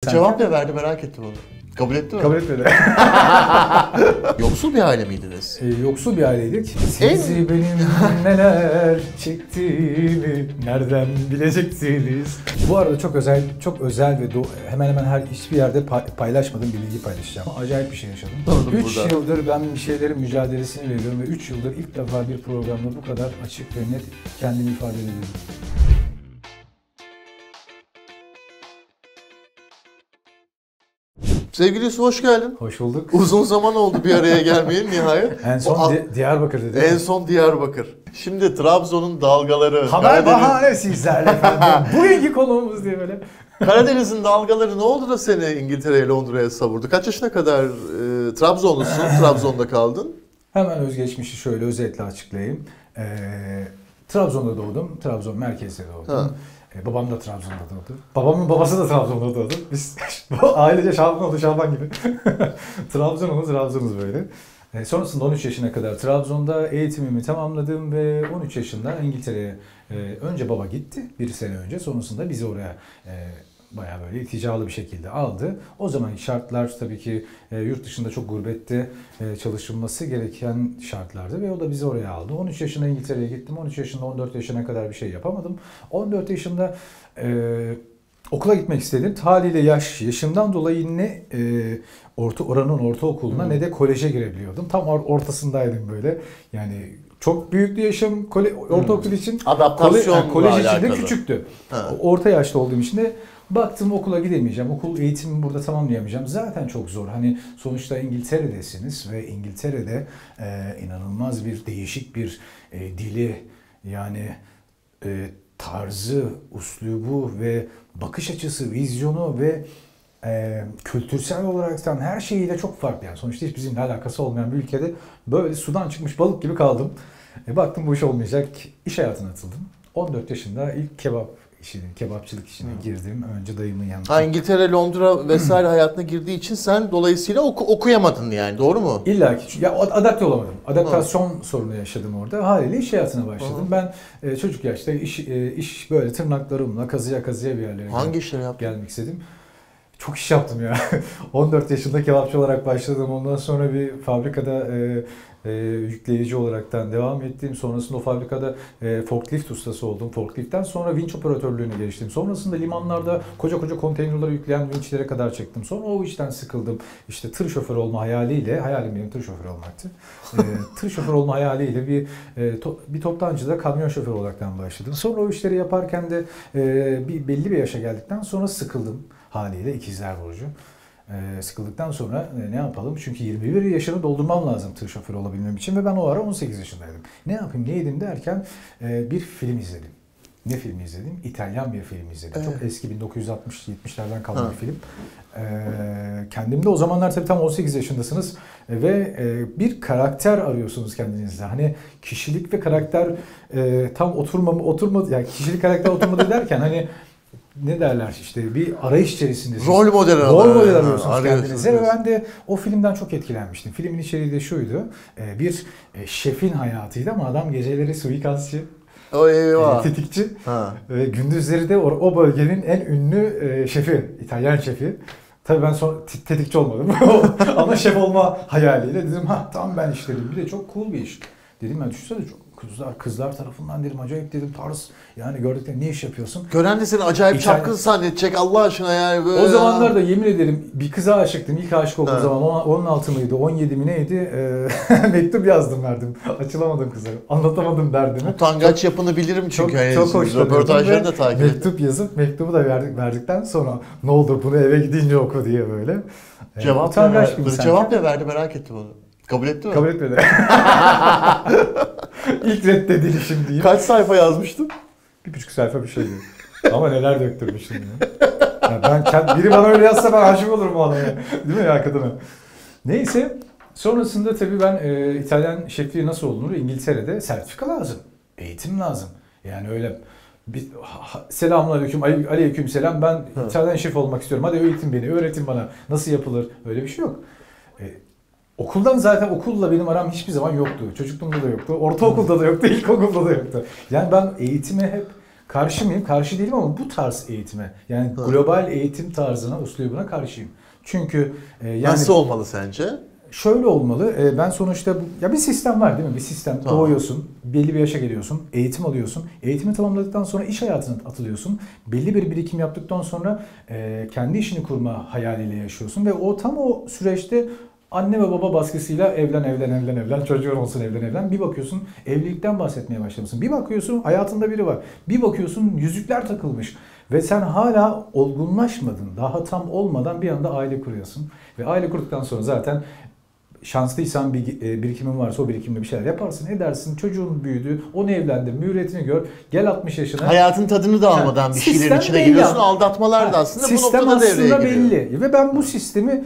Cevap ne verdi merak ettim onu. Kabul etti mi? Kabul etmedi. Yoksul bir aile miydiniz? Yoksul bir aileydik. Sizi benim neler çektiğimi nereden bileceksiniz? Bu arada çok özel ve hemen hemen hiçbir yerde paylaşmadığım bir bilgi paylaşacağım. Acayip bir şey yaşadım. 3 yıldır ben bir şeylerin mücadelesini veriyorum ve 3 yıldır ilk defa bir programda bu kadar açık ve net kendimi ifade ediyorum. Sevgili Yusuf hoş geldin. Hoş bulduk. Uzun zaman oldu bir araya gelmeyeli nihayet. En son Diyarbakır'da değil mi? En son Diyarbakır. Şimdi Trabzon'un dalgaları. Haber bahane sizlerle efendim. Bugünkü konuğumuz diye böyle. Karadeniz'in dalgaları ne oldu da seni İngiltere'ye, Londra'ya savurdu? Kaç yaşına kadar Trabzonlusun, Trabzon'da kaldın? Hemen özgeçmişi şöyle özetle açıklayayım. Trabzon'da doğdum. Trabzon merkezde doğdum. Babam da Trabzon'da doğdu. Babamın babası da Trabzon'da doğdu. Biz ailece Şaban gibi. Trabzon'uz böyle. Sonrasında 13 yaşına kadar Trabzon'da eğitimimi tamamladım ve 13 yaşında İngiltere'ye önce baba gitti bir sene önce. Sonrasında bizi oraya bayağı böyle ilticalı bir şekilde aldı. O zamanki şartlar tabii ki yurt dışında çok gurbette çalışılması gereken şartlardı ve o da bizi oraya aldı. 13 yaşında İngiltere'ye gittim. 13 yaşında 14 yaşına kadar bir şey yapamadım. 14 yaşında okula gitmek istedim. Haliyle yaşımdan dolayı ne oranın ortaokuluna ne de koleje girebiliyordum. Tam ortasındaydım böyle. Yani çok büyüktü yaşım ortaokul için. Adaptasyon kolej için de küçüktü. Orta yaşta olduğum için de baktım okula gidemeyeceğim. Okul eğitimimi burada tamamlayamayacağım. Zaten çok zor. Hani sonuçta İngiltere'desiniz ve İngiltere'de inanılmaz bir değişik bir dili yani tarzı, üslubu ve bakış açısı, vizyonu ve kültürsel olaraktan her şeyiyle çok farklı. Yani sonuçta hiç bizimle alakası olmayan bir ülkede böyle sudan çıkmış balık gibi kaldım. Baktım bu iş olmayacak. İş hayatına atıldım. 14 yaşında ilk kebapçılık işine girdim. Önce dayımın yanında. İngiltere, Londra vesaire hayatına girdiği için sen dolayısıyla okuyamadın yani, doğru mu? İlla ki. Ya adapte olamadım. Adaptasyon sorunu yaşadım orada. Haliyle iş hayatına başladım. Ben çocuk yaşta iş böyle tırnaklarımla kazıya bir yerlere Hangi işleri yaptın? Gelmek istedim. Çok iş yaptım ya. 14 yaşında kebapçı olarak başladım. Ondan sonra bir fabrikada yükleyici olaraktan devam ettim. Sonrasında o fabrikada forklift ustası oldum. Forklift'ten sonra vinç operatörlüğüne geçtim. Sonrasında limanlarda koca konteynerları yükleyen vinçlere kadar çektim. Sonra o işten sıkıldım. İşte tır şoförü olma hayaliyle, hayalim benim tır şoförü olmaktı. Tır şoförü olma hayaliyle bir toptancıda kamyon şoförü olaraktan başladım. Sonra o işleri yaparken de belli bir yaşa geldikten sonra sıkıldım. Haliyle ikizler burcu. Sıkıldıktan sonra ne yapalım? Çünkü 21 yaşını doldurmam lazım tır şoförü olabilmem için ve ben o ara 18 yaşındaydım. Ne yapayım, ne edeyim derken bir film izledim. Ne filmi izledim? İtalyan bir film izledim. Çok eski 1960-70'lerden kalma bir film. Kendimde o zamanlar tabii tam 18 yaşındasınız ve bir karakter arıyorsunuz kendinizde. Hani kişilik ve karakter tam oturmadı. Yani kişilik karakter oturmadı derken hani ne derler işte bir arayış içerisindesiniz. Rol model arıyorsunuz kendinize ve ben de o filmden çok etkilenmiştim. Filmin içeriği de şuydu. Bir şefin hayatıydı ama adam geceleri suikastçı, tetikçi ve gündüzleri de o bölgenin en ünlü şefi, İtalyan şefi. Tabii ben sonra tetikçi olmadım ama şef olma hayaliyle dedim tam ben işte dedim. Bir de çok cool bir iş. Dedim ben düşünsene çok kızlar tarafından dedim acayip dedim tarz yani gördüklerinde ne iş yapıyorsun? Gören de seni acayip çapkın zannedecek Allah aşkına yani böyle. O zamanlarda yemin ederim bir kıza aşıktım. İlk aşık olduğum zaman 16 mıydı 17 mi neydi mektup yazdım verdim. Açılamadım kıza. Anlatamadım derdimi. Utangaç yapını bilirim çünkü. Çok hoşlanıyordum. Röportajlarını da takip ettim. Mektup yazıp mektubu da verdikten sonra ne olur bunu eve gidince oku diye böyle. Cevap ne verdi merak ettim onu. Kabul etti mi? Kabul etmedi. İlk reddedilişim diyeyim. Kaç sayfa yazmıştın? 1,5 sayfa bir şeydi. Ama neler döktürmüşüm ya. Biri bana öyle yazsa ben aşık olurum o adama. Değil mi ya kadına? Neyse. Sonrasında tabii ben İtalyan şefliği nasıl olunur? İngiltere'de sertifika lazım. Eğitim lazım. Yani öyle selamünaleyküm, aleykümselam ben İtalyan şef olmak istiyorum. Hadi eğitin beni, öğretin bana. Nasıl yapılır? Öyle bir şey yok. Okuldan zaten okulla benim aram hiçbir zaman yoktu. Çocukluğumda da yoktu. Ortaokulda da yoktu. İlkokulda da yoktu. Yani ben eğitime hep Karşı mıyım? Karşı değilim ama bu tarz eğitime, yani global eğitim tarzına, üslubuna karşıyım. Çünkü yani nasıl olmalı sence? şöyle olmalı. Ben sonuçta ya bir sistem var değil mi? Bir sistem. Tamam. Doğuyorsun, belli bir yaşa geliyorsun, eğitim alıyorsun. Eğitimi tamamladıktan sonra iş hayatına atılıyorsun. Belli bir birikim yaptıktan sonra kendi işini kurma hayaliyle yaşıyorsun ve tam o süreçte anne ve baba baskısıyla evlen, çocuğun olsun, evlen. Bir bakıyorsun evlilikten bahsetmeye başlamışsın. Bir bakıyorsun hayatında biri var. Bir bakıyorsun yüzükler takılmış. Ve sen hala olgunlaşmadın. Daha tam olmadan bir anda aile kuruyorsun. Ve aile kurduktan sonra zaten şanslıysan bir birikimin varsa o birikimle bir şeyler yaparsın, edersin. Çocuğun büyüdü, onu evlendir, mürüvvetini gör. Gel 60 yaşına. Hayatın tadını da almadan bir şeylerin Sistem içine belli giriyorsun. ama. Aldatmalar da aslında bu Sistem noktada devreye aslında giriyor. belli. Ve ben bu sistemi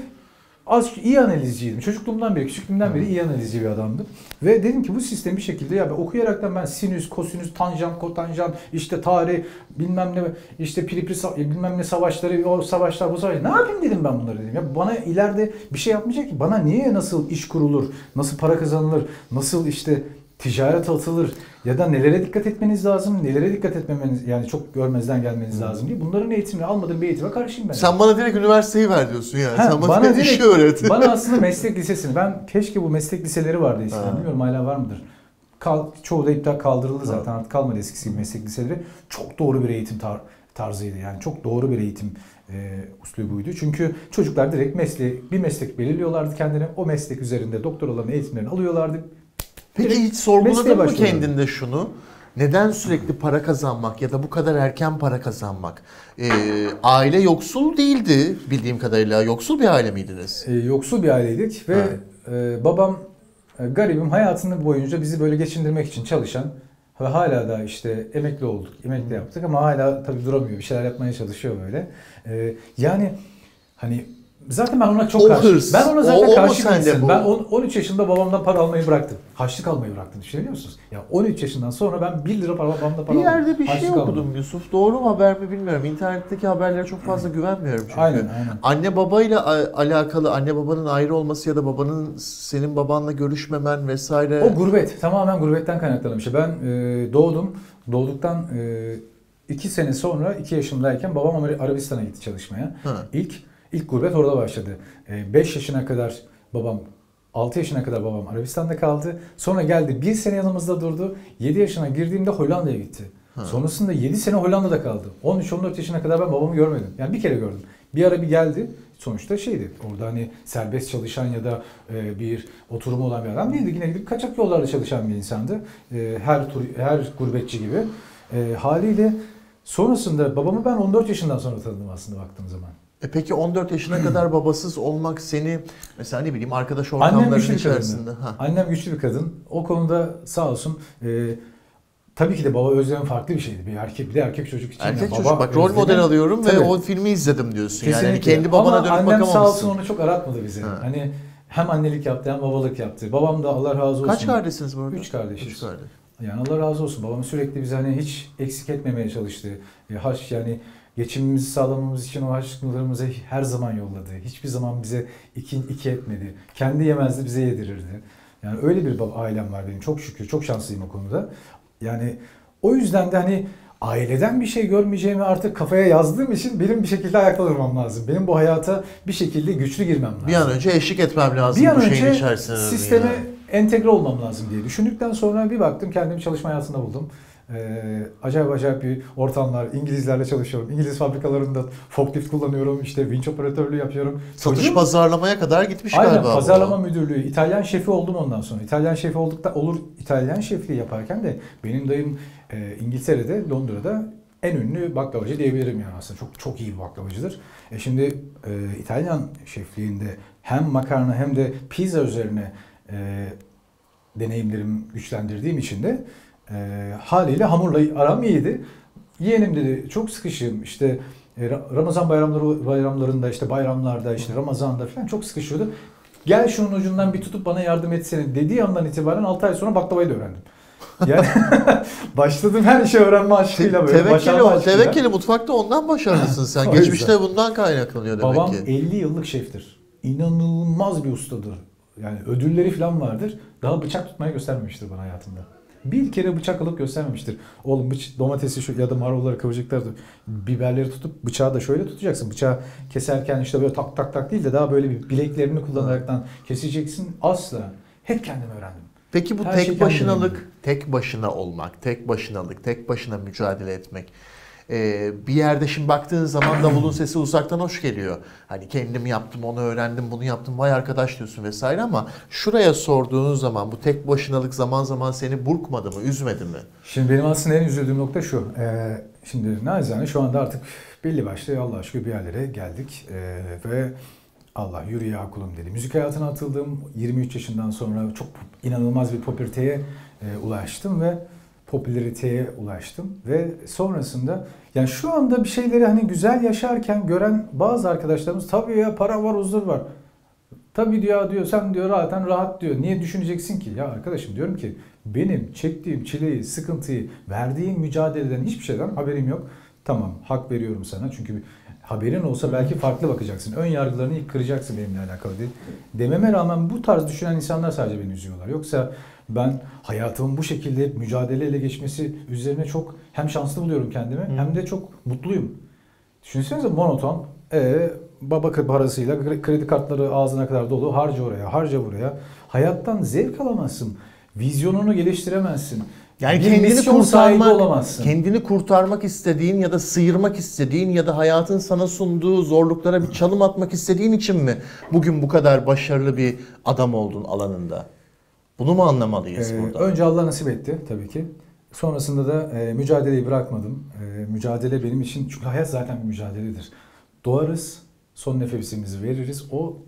iyi analizciydim. Çocukluğumdan beri, küçüklüğümden beri iyi analizci bir adamdım. Ve dedim ki bu sistemi bir şekilde ya ben okuyaraktan ben sinüs, kosinüs, tanjant, kotanjant, işte tarih, bilmem ne, işte bilmem ne savaşları, o savaşlar, bu savaşlar. Ne yapayım dedim ben bunları dedim. Ya bana ileride bir şey yapmayacak ki. Bana niye nasıl iş kurulur, nasıl para kazanılır, nasıl işte ticaret atılır ya da nelere dikkat etmeniz lazım, nelere dikkat etmemeniz, yani çok görmezden gelmeniz lazım diye. Bunların eğitimini almadığım bir eğitime karşıyım ben. Sen bana direkt üniversiteyi ver diyorsun yani. Sen bana direkt işi direkt, öğret. bana aslında meslek lisesini, ben keşke bu meslek liseleri vardı eskiden, bilmiyorum hala var mıdır? Çoğu da iptal kaldırıldı zaten, artık kalmadı eskisi gibi meslek liseleri. Çok doğru bir eğitim tarzıydı yani, çok doğru bir eğitim uslubuydu. Çünkü çocuklar direkt bir meslek belirliyorlardı kendine, o meslek üzerinde doktoralarını, eğitimlerini alıyorlardı. Peki hiç sorguladın mesleğe mı başlıyorlar. kendinde şunu? Neden sürekli para kazanmak ya da bu kadar erken para kazanmak? Aile yoksul değildi bildiğim kadarıyla. Yoksul bir aile miydiniz? Yoksul bir aileydik ve babam garibim hayatını boyunca bizi böyle geçindirmek için çalışan ve hala da işte emekli olduk, emekli yaptık ama hala tabii duramıyor, bir şeyler yapmaya çalışıyor böyle. Yani hani zaten ben ona çok karşı. Ben ona zaten karşı bir insanım. Ben 13 yaşında babamdan para almayı bıraktım. Harçlık almayı bıraktım. Düşünebiliyor musunuz? Ya 13 yaşından sonra ben 1 lira babamdan para almadım. Bir yerde bir şey okudum almadım. Yusuf. Doğru mu haber mi bilmiyorum. İnternetteki haberlere çok fazla güvenmiyorum çünkü. Aynen. Anne babayla alakalı, anne babanın ayrı olması ya da babanın senin babanla görüşmemen vesaire. O gurbet. Tamamen gurbetten kaynaklanan bir şey. Ben doğdum. Doğduktan 2 sene sonra 2 yaşımdayken babam Arabistan'a gitti çalışmaya. İlk gurbet orada başladı. 5 yaşına kadar babam, 6 yaşına kadar babam Arabistan'da kaldı. Sonra geldi 1 sene yanımızda durdu. 7 yaşına girdiğimde Hollanda'ya gitti. Sonrasında 7 sene Hollanda'da kaldı. 13-14 yaşına kadar ben babamı görmedim. Yani bir kere gördüm. Bir ara bir geldi. Sonuçta orada hani serbest çalışan ya da bir oturumu olan bir adam değildi. Yine gidip kaçak yollarda çalışan bir insandı. Her gurbetçi gibi. Haliyle sonrasında babamı ben 14 yaşından sonra tanıdım aslında baktığım zaman. Peki 14 yaşına kadar babasız olmak seni mesela ne bileyim arkadaş Annem ortamların güçlü bir içerisinde. kadındı. Annem güçlü bir kadın. O konuda sağ olsun. Tabii ki de baba özlemi farklı bir şeydi. Bir de erkek çocuk için. Erkek yani çocuk bak rol model alıyorum ve o filmi izledim diyorsun. Kesinlikle. Yani kendi babana ama dönüp annem bakamamışsın. sağ olsun onu çok aratmadı bize. Hani hem annelik yaptı hem babalık yaptı. Babam da Allah razı olsun. Kaç kardeşsiniz bu arada? 3 kardeşiz. 3 kardeş. Yani Allah razı olsun. Babam sürekli bizi hani hiç eksik etmemeye çalıştı. Yani geçimimizi sağlamamız için o harçlıklarımızı her zaman yolladı. Hiçbir zaman bize iki etmedi. Kendi yemezdi, bize yedirirdi. Yani öyle bir ailem var benim. Çok şükür, çok şanslıyım o konuda. Yani o yüzden de hani aileden bir şey görmeyeceğimi artık kafaya yazdığım için benim bir şekilde ayakta durmam lazım. Benim bu hayata bir şekilde güçlü girmem lazım. Bir an önce eşlik etmem lazım bir an bu şeyin önce içerisine. sisteme entegre olmam lazım diye düşündükten sonra bir baktım kendimi çalışma hayatında buldum. Acayip bir ortamlar, İngilizlerle çalışıyorum. İngiliz fabrikalarında forklift kullanıyorum, işte vinç operatörlüğü yapıyorum. Satış pazarlamaya kadar gitmiş Aynen, galiba. pazarlama müdürlüğü, İtalyan şefi oldum ondan sonra. İtalyan şefi İtalyan şefliği yaparken de benim dayım İngiltere'de, Londra'da en ünlü baklavacı diyebilirim yani aslında. Çok iyi bir baklavacıdır. Şimdi İtalyan şefliğinde hem makarna hem de pizza üzerine deneyimlerimi güçlendirdiğim için de haliyle hamurla aram iyiydi. Yeğenim dedi çok sıkışığım işte Ramazan bayramlarında işte bayramlarda işte Ramazan'da falan çok sıkışıyordu. Gel şunun ucundan bir tutup bana yardım etsene dediği andan itibaren 6 ay sonra baklavayı da öğrendim. Yani başladım her işi öğrenme aşkıyla böyle. Tevekkeli mutfakta ondan başarılısın sen. Geçmişte bundan kaynaklanıyor demek Babam ki. 50 yıllık şeftir. İnanılmaz bir ustadır. Yani ödülleri falan vardır. Daha bıçak tutmayı göstermemiştir bana hayatımda. Bir kere bıçak alıp göstermemiştir. Oğlum domatesi şu ya da marulları, kıvırcıkları, biberleri tutup bıçağı da şöyle tutacaksın. Bıçağı keserken işte böyle tak tak tak değil de daha böyle bir bileklerini kullanaraktan keseceksin. Asla. Hep kendim öğrendim. Peki bu Her şey tek kendim başınalık, tek başına olmak, tek başınalık, tek başına mücadele etmek. Bir yerde şimdi baktığın zaman davulun sesi uzaktan hoş geliyor. Hani kendim yaptım, onu öğrendim, bunu yaptım, vay arkadaş diyorsun vesaire ama şuraya sorduğun zaman bu tek başınalık zaman zaman seni burkmadı mı, üzmedi mi? Şimdi benim aslında en üzüldüğüm nokta şu. Şimdi naçizane şu anda artık belli başlı Allah'a şükür bir yerlere geldik. Ve Allah yürü ya kulum dedi. Müzik hayatına atıldım. 23 yaşından sonra çok inanılmaz bir popülariteye ulaştım ve sonrasında yani şu anda bir şeyleri hani güzel yaşarken gören bazı arkadaşlarımız tabii ya para var, huzur var. Tabii diyor sen diyor zaten rahat diyor. Niye düşüneceksin ki? Ya arkadaşım diyorum ki benim çektiğim çileyi, sıkıntıyı, verdiğim mücadeleden hiçbir şeyden haberim yok. Tamam, hak veriyorum sana çünkü haberin olsa belki farklı bakacaksın. Ön yargılarını ilk kıracaksın benimle alakalı değil. Dememe rağmen bu tarz düşünen insanlar sadece beni üzüyorlar. Yoksa ben hayatımın bu şekilde mücadeleyle geçmesi üzerine çok hem şanslı buluyorum kendimi hem de çok mutluyum. Düşünsenize monoton, baba parasıyla kredi kartları ağzına kadar dolu, harca oraya, harca buraya. Hayattan zevk alamazsın. Vizyonunu geliştiremezsin. Yani kendini kurtarmak istediğin ya da sıyırmak istediğin ya da hayatın sana sunduğu zorluklara bir çalım atmak istediğin için mi bugün bu kadar başarılı bir adam oldun alanında? Bunu mu anlamalıyız burada? Önce Allah nasip etti tabii ki. Sonrasında da mücadeleyi bırakmadım. Mücadele benim için, çünkü hayat zaten bir mücadeledir. Doğarız, son nefesimizi veririz.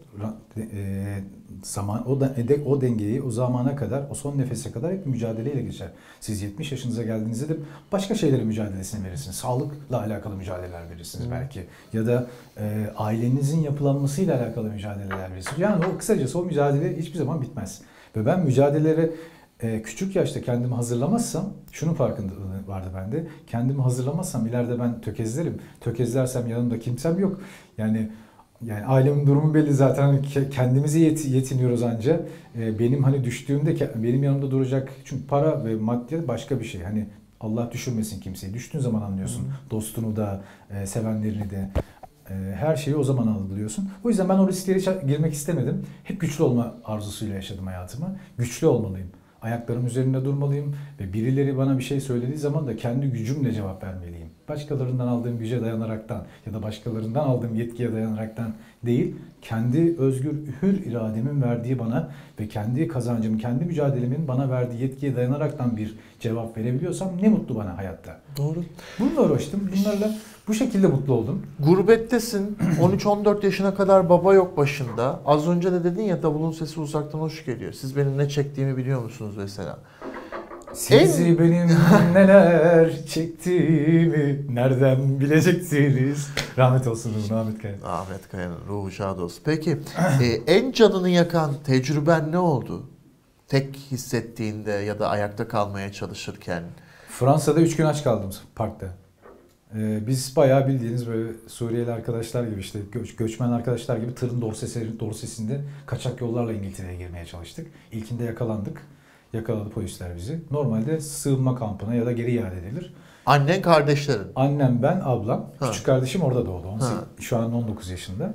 O dengeyi o zamana kadar, o son nefese kadar hep mücadeleyle geçer. Siz 70 yaşınıza geldiğinizde de başka şeylerin mücadelesini verirsiniz. Sağlıkla alakalı mücadeleler verirsiniz belki. Ya da ailenizin yapılanmasıyla alakalı mücadeleler verirsiniz. Yani kısacası o mücadele hiçbir zaman bitmez. Ve ben mücadeleleri küçük yaşta kendimi hazırlamazsam, şunun farkındalığı vardı bende. Kendimi hazırlamazsam ileride ben tökezlerim. Tökezlersem yanımda kimsem yok. Yani ailemin durumu belli zaten, hani kendimize yetiniyoruz anca. Benim hani düştüğümde benim yanımda duracak, çünkü para ve maddiyat başka bir şey. Hani Allah düşürmesin kimseyi. Düştüğün zaman anlıyorsun dostunu da, sevenlerini de. Her şeyi o zaman algılıyorsun. O yüzden ben o risklere girmek istemedim. Hep güçlü olma arzusuyla yaşadım hayatımı. Güçlü olmalıyım. Ayaklarım üzerinde durmalıyım ve birileri bana bir şey söylediği zaman da kendi gücümle cevap vermeliyim. Başkalarından aldığım güce dayanaraktan ya da başkalarından aldığım yetkiye dayanaraktan değil, kendi özgür hür irademin verdiği bana ve kendi kazancımın, kendi mücadelemin bana verdiği yetkiye dayanaraktan bir cevap verebiliyorsam ne mutlu bana hayatta. Doğru. Bununla uğraştım. Bunlarla bu şekilde mutlu oldum. Gurbettesin. 13-14 yaşına kadar baba yok başında. Az önce de dedin ya davulun sesi uzaktan hoş geliyor. Siz benim ne çektiğimi biliyor musunuz mesela? Sizi benim neler çektiğimi nereden bileceksiniz? Rahmet olsun Ahmet Kaya. Ahmet Kaya'nın ruhu şad olsun. Peki en canını yakan tecrüben ne oldu? Tek hissettiğinde ya da ayakta kalmaya çalışırken. Fransa'da 3 gün aç kaldım parkta. Biz bayağı bildiğiniz böyle Suriyeli arkadaşlar gibi, işte göçmen arkadaşlar gibi tırın dorsesinde kaçak yollarla İngiltere'ye girmeye çalıştık. İlkinde yakalandık. Yakaladı polisler bizi. Normalde sığınma kampına ya da geri iade edilir. Annen, kardeşlerin? Annem, ben, ablam. Küçük kardeşim orada doğdu. Şu an 19 yaşında.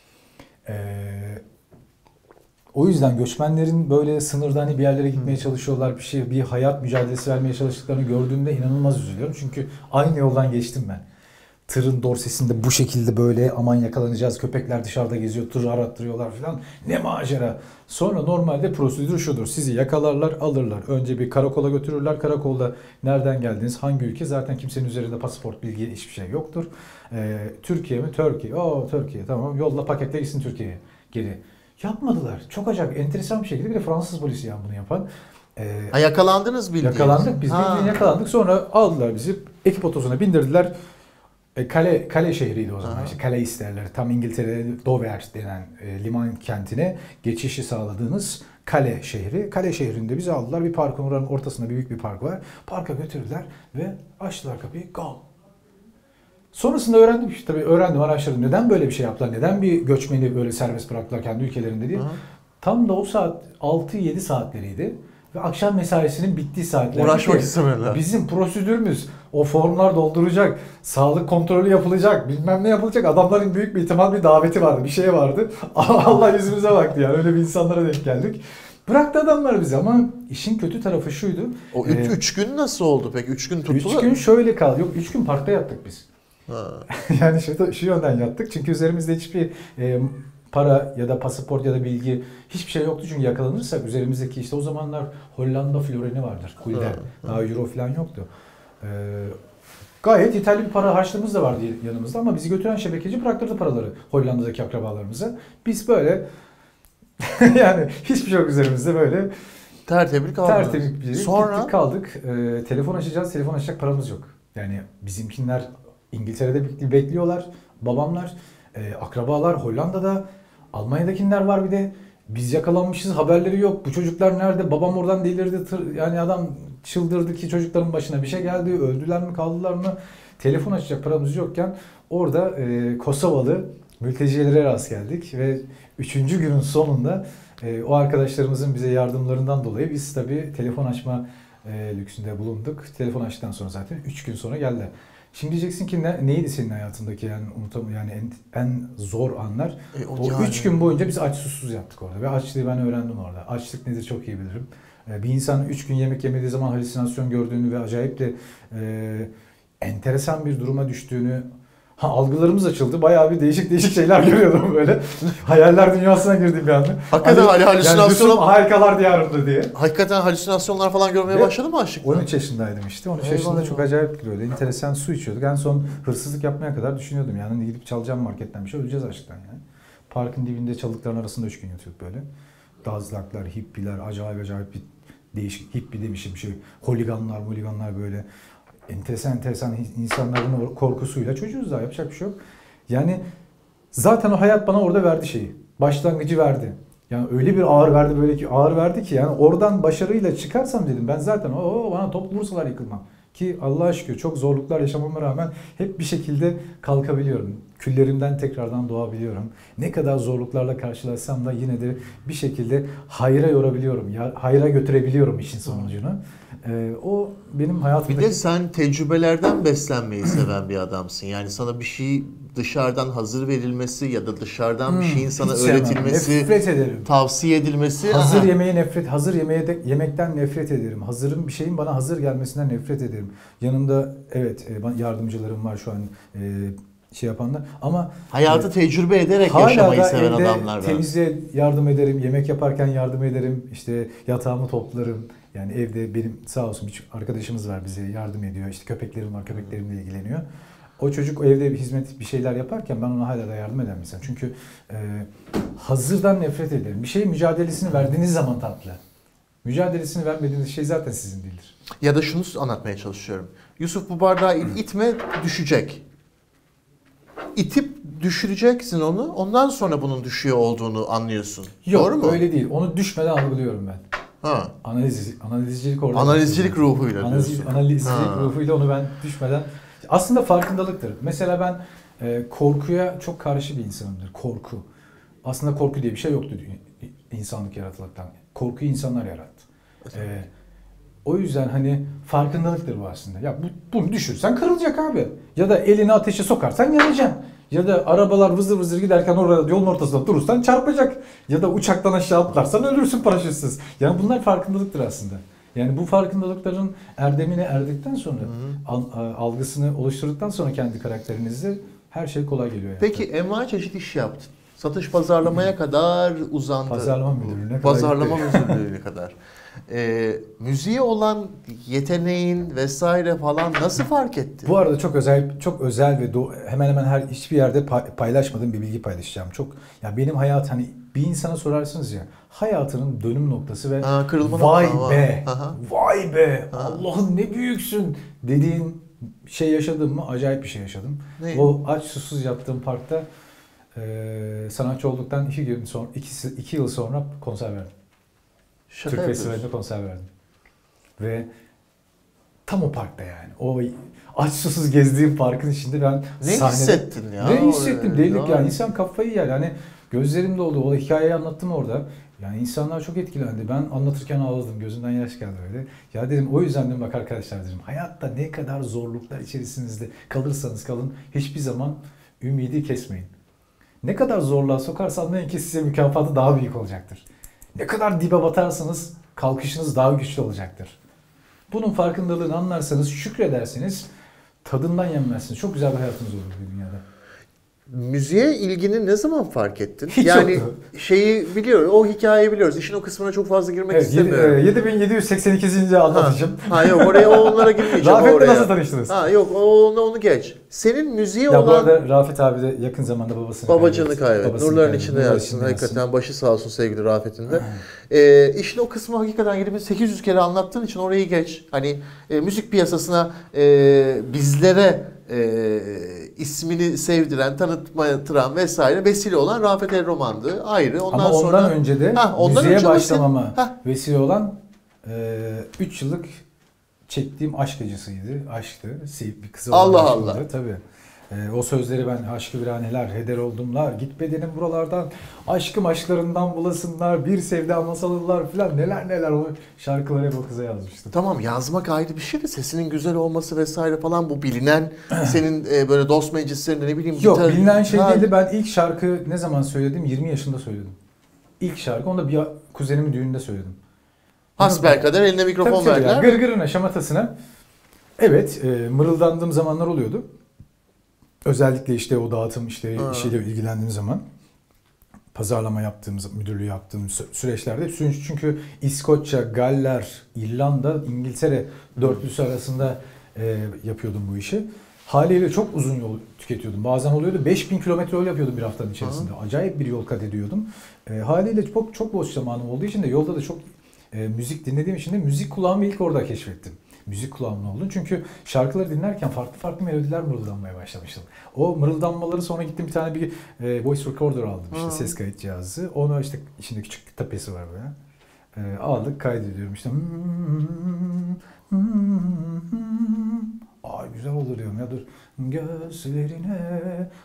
O yüzden göçmenlerin böyle sınırda hani bir yerlere gitmeye çalışıyorlar, bir hayat mücadelesi vermeye çalıştıklarını gördüğümde inanılmaz üzülüyorum. Çünkü aynı yoldan geçtim ben. Tırın dorsesinde bu şekilde böyle aman yakalanacağız, köpekler dışarıda geziyor, tırı arattırıyorlar falan. Ne macera. Sonra normalde prosedür şudur. Sizi yakalarlar, alırlar. Önce bir karakola götürürler. Karakolda nereden geldiniz, hangi ülke? Zaten kimsenin üzerinde pasaport bilgi hiçbir şey yoktur. Türkiye mi? Türkiye. Türkiye. Tamam. Yolla, paketle gitsin Türkiye'ye. Geri. Yapmadılar. Çok acayip, enteresan bir şekilde. Bir de Fransız polisi yani bunu yapan. Yakalandınız bildiğiniz. Yakalandık. Biz bildiğin yakalandık. Sonra aldılar bizi. Ekip otosuna bindirdiler. Kale şehriydi o zaman. İşte Calais isterler. Tam İngiltere Dover denen liman kentine geçişi sağladığınız Kale şehri. Kale şehrinde bizi aldılar. Bir parkın oranın ortasında büyük bir park var. Parka götürdüler ve açtılar kapıyı. Go. Sonrasında öğrendim işte, tabii öğrendim, araştırdım. Neden böyle bir şey yaptılar? Neden bir göçmeni böyle serbest bıraktılar kendi ülkelerinde diye. Tam da o saat 6-7 saatleriydi. ve akşam mesaisinin bittiği saatler. Uğraşmak istemediler. Bizim prosedürümüz o formlar dolduracak, sağlık kontrolü yapılacak, bilmem ne yapılacak. Adamların büyük bir ihtimal bir daveti vardı, bir şey vardı. Allah yüzümüze baktı yani, öyle bir insanlara denk geldik. Bıraktı adamlar bizi ama işin kötü tarafı şuydu. O 3 gün nasıl oldu peki? 3 gün tuttu mu? 3 gün şöyle kaldı. Yok 3 gün parkta yattık biz. Ha. Yani şu yönden yattık. Çünkü üzerimizde hiçbir para ya da pasaport ya da bilgi hiçbir şey yoktu. Çünkü yakalanırsak üzerimizdeki işte o zamanlar Hollanda floreni vardır. Gulden. Daha euro falan yoktu. Gayet yeterli bir para harçlığımız da vardı yanımızda ama bizi götüren şebekeci bıraktırdı paraları Hollanda'daki akrabalarımıza. Biz böyle yani hiçbir şey yok üzerimizde, böyle Tertemiz kaldı. tertemiz bir Sonra gittik kaldık. Telefon açacağız. Telefon açacak paramız yok. Yani bizimkinler İngiltere'de bekliyorlar. Babamlar, akrabalar Hollanda'da. Almanya'dakiler var bir de. Biz yakalanmışız, haberleri yok. Bu çocuklar nerede? Babam oradan delirdi. Yani adam çıldırdı ki çocukların başına bir şey geldi. Öldüler mi, kaldılar mı? Telefon açacak paramız yokken orada Kosovalı mültecilere rast geldik ve 3. günün sonunda o arkadaşlarımızın bize yardımlarından dolayı biz tabii telefon açma lüksünde bulunduk. Telefon açtıktan sonra zaten 3 gün sonra geldi. Şimdi diyeceksin ki neydi senin hayatındaki yani yani en zor anlar? O 3 gün boyunca biz aç susuz yaptık orada ve açlığı ben öğrendim orada. Açlık nedir çok iyi bilirim. Bir insan 3 gün yemek yemediği zaman halüsinasyon gördüğünü ve acayip de enteresan bir duruma düştüğünü, algılarımız açıldı. Bayağı bir değişik şeyler görüyordum böyle. Hayaller dünyasına girdim bir anda. Hakikaten halüsinasyon yani harikalar diyarında diye. Hakikaten halüsinasyonlar falan görmeye başladı mı açlıkla? 13 yaşındaydım işte. 13 yaşında çok acayip böyle enteresan su içiyorduk. En son hırsızlık yapmaya kadar düşünüyordum yani. Gidip çalacağım marketten bir şey, öleceğiz açlıktan yani. Parkın dibinde çalılıkların arasında 3 gün yatıyorduk böyle. Dazlaklar, hippiler, acayip bir değişik, hippi demişim şey. Holiganlar böyle. Enteresan insanların korkusuyla çocuğuz, daha yapacak bir şey yok. Yani zaten o hayat bana orada verdi şeyi. Başlangıcı verdi. Yani öyle bir ağır verdi ki yani oradan başarıyla çıkarsam dedim ben zaten bana top vursalar yıkılmam. Ki Allah'a şükür çok zorluklar yaşamama rağmen hep bir şekilde kalkabiliyorum. Küllerimden tekrardan doğabiliyorum. Ne kadar zorluklarla karşılaşsam da yine de bir şekilde hayra yorabiliyorum. Hayra götürebiliyorum işin sonucunu. O benim hayatımdaki... Bir de sen tecrübelerden beslenmeyi seven bir adamsın. Yani sana bir şey dışarıdan hazır verilmesi ya da dışarıdan bir şeyin sana öğretilmesi, nefret ederim. Tavsiye edilmesi. Hazır yemekten nefret ederim. Bir şeyin bana hazır gelmesinden nefret ederim. Yanımda evet yardımcılarım var şu an şey yapanlar ama hayatı tecrübe ederek yaşamayı seven adamlar var. Temizliğe yardım ederim, yemek yaparken yardım ederim, işte yatağımı toplarım. Yani evde benim sağ olsun bir arkadaşımız var, bize yardım ediyor. İşte köpeklerim var, köpeklerimle ilgileniyor. O çocuk evde bir şeyler yaparken ben ona hala da yardım eden bir insan. Çünkü hazırdan nefret ederim. Bir şeyin mücadelesini verdiğiniz zaman tatlı. Mücadelesini vermediğiniz şey zaten sizin değildir. Ya da şunu anlatmaya çalışıyorum. Yusuf bu bardağı itme, düşecek. İtip düşüreceksin onu. Ondan sonra bunun düşüyor olduğunu anlıyorsun. Yok, doğru mu? Öyle değil. Onu düşmeden algılıyorum ben. Ha. Analizcilik orada. Analizcilik ruhuyla diyorsun. Analizcilik ruhuyla onu ben düşmeden... Aslında farkındalıktır. Mesela ben korkuya çok karşı bir insanımdır. Korku. Aslında korku diye bir şey yoktu insanlık yaratılırken. Korkuyu insanlar yarattı. O yüzden hani farkındalıktır bu aslında. Ya bunu düşürsen kırılacak abi. Ya da elini ateşe sokarsan yanacaksın. Ya da arabalar vızır vızır giderken orada yolun ortasında durursan çarpacak. Ya da uçaktan aşağı atlarsan ölürsün paraşütsüz. Yani bunlar farkındalıktır aslında. Yani bu farkındalıkların erdemine erdikten sonra, algısını oluşturduktan sonra kendi karakterinizde her şey kolay geliyor. Yani. Peki envai çeşit iş yaptın. Satış pazarlamaya kadar uzandı. Pazarlama müdürlüğüne kadar. Pazarlama müdürlüğüne kadar. Müziğe olan yeteneğin vesaire falan nasıl fark etti? Bu arada çok özel ve hemen hemen hiçbir yerde paylaşmadığım bir bilgi paylaşacağım. Ya benim hayat, hani bir insana sorarsınız ya, hayatının dönüm noktası ve vay be Allah'ım ne büyüksün dediğin şey yaşadım mı? Acayip bir şey yaşadım. Ne? O aç susuz yaptığım parkta sanatçı olduktan 2 yıl sonra konser verdim. Türk Festivali'nde konser verdim. Ve tam o parkta yani. O aç susuz gezdiğim parkın içinde ben Ne hissettin ya? Ne hissettim oraya? dedik ya. İnsan kafayı yer. Hani gözlerim doldu. O hikayeyi anlattım orada. Yani insanlar çok etkilendi. Ben anlatırken ağladım. Gözümden yaş geldi öyle. Ya dedim o yüzden dedim bak arkadaşlar dedim. Hayatta ne kadar zorluklar içerisinde kalırsanız kalın hiçbir zaman ümidi kesmeyin. Ne kadar zorluğa sokarsa anlayın ki size mükafatı daha büyük olacaktır. Ne kadar dibe batarsanız kalkışınız daha güçlü olacaktır. Bunun farkındalığını anlarsanız, şükrederseniz tadından yenmezsiniz. Çok güzel bir hayatınız olur bu dünyada. Müziğe ilgini ne zaman fark ettin? Hiç yani yoktu. şeyi biliyoruz, o hikayeyi biliyoruz. İşin o kısmına çok fazla girmek Evet, istemiyorum. 7782. anlatacağım. Yok oraya onlara girmeyeceğim. Rafet'le oraya. nasıl tanıştınız? Yok onu geç. Senin müziğe Ya bu olan arada Rafet abi de yakın zamanda babacığını kaybetti. Babasını Nurların kaybetti. içinde Nurların yatsın. içinde Hakikaten başı sağ olsun sevgili Rafet'in de. İşin o kısmı hakikaten 7800 kere anlattığın için orayı geç. Hani müzik piyasasına bizlere ismini sevdiren, tanıttıran vesaire vesile olan Rafet El Roman'dı. Ayrı. Ama ondan önce de müziğe başlamama vesile olan 3 yıllık çektiğim aşk acısıydı. Aşktı. Bir kızı olan Allah aşkımdı. Allah. Tabii. O sözleri ben aşkı viraneler, heder oldumlar, git bedenim buralardan, aşkım aşklarından bulasınlar, bir sevda masalılar falan neler o şarkıları hep o kıza yazmıştım. Tamam yazmak ayrı bir şey de sesinin güzel olması vesaire falan bu bilinen senin böyle dost meclislerinde ne bileyim. Yok bilinen şey değildi. Ben ilk şarkı ne zaman söyledim? 20 yaşında söyledim. İlk şarkı onu da bir kuzenimin düğününde söyledim. Hasbelkader eline mikrofon verdiler. Yani, gırgırına, şamatasına. Evet, mırıldandığım zamanlar oluyordu. Özellikle işte o dağıtım işiyle ilgilendiğim zaman. Pazarlama yaptığımız, müdürlüğü yaptığım süreçlerde. Çünkü İskoçya, Galler, İrlanda, İngiltere dörtlüsü arasında yapıyordum bu işi. Haliyle çok uzun yol tüketiyordum. Bazen oluyordu 5000 kilometre yol yapıyordum bir haftanın içerisinde. Acayip bir yol kat ediyordum. Haliyle çok boş zamanım olduğu için de yolda da çok müzik dinlediğim için de müzik kulağımı ilk orada keşfettim. Müzik kulağımın oldu. Çünkü şarkıları dinlerken farklı melodiler mırıldanmaya başlamıştım. O mırıldanmaları sonra gittim bir tane bir voice recorder aldım. İşte ses kayıt cihazı. Onu işte içinde küçük tapesi var böyle. Aldık kaydediyorum işte. Ay güzel olur diyorum ya dur. Gözlerine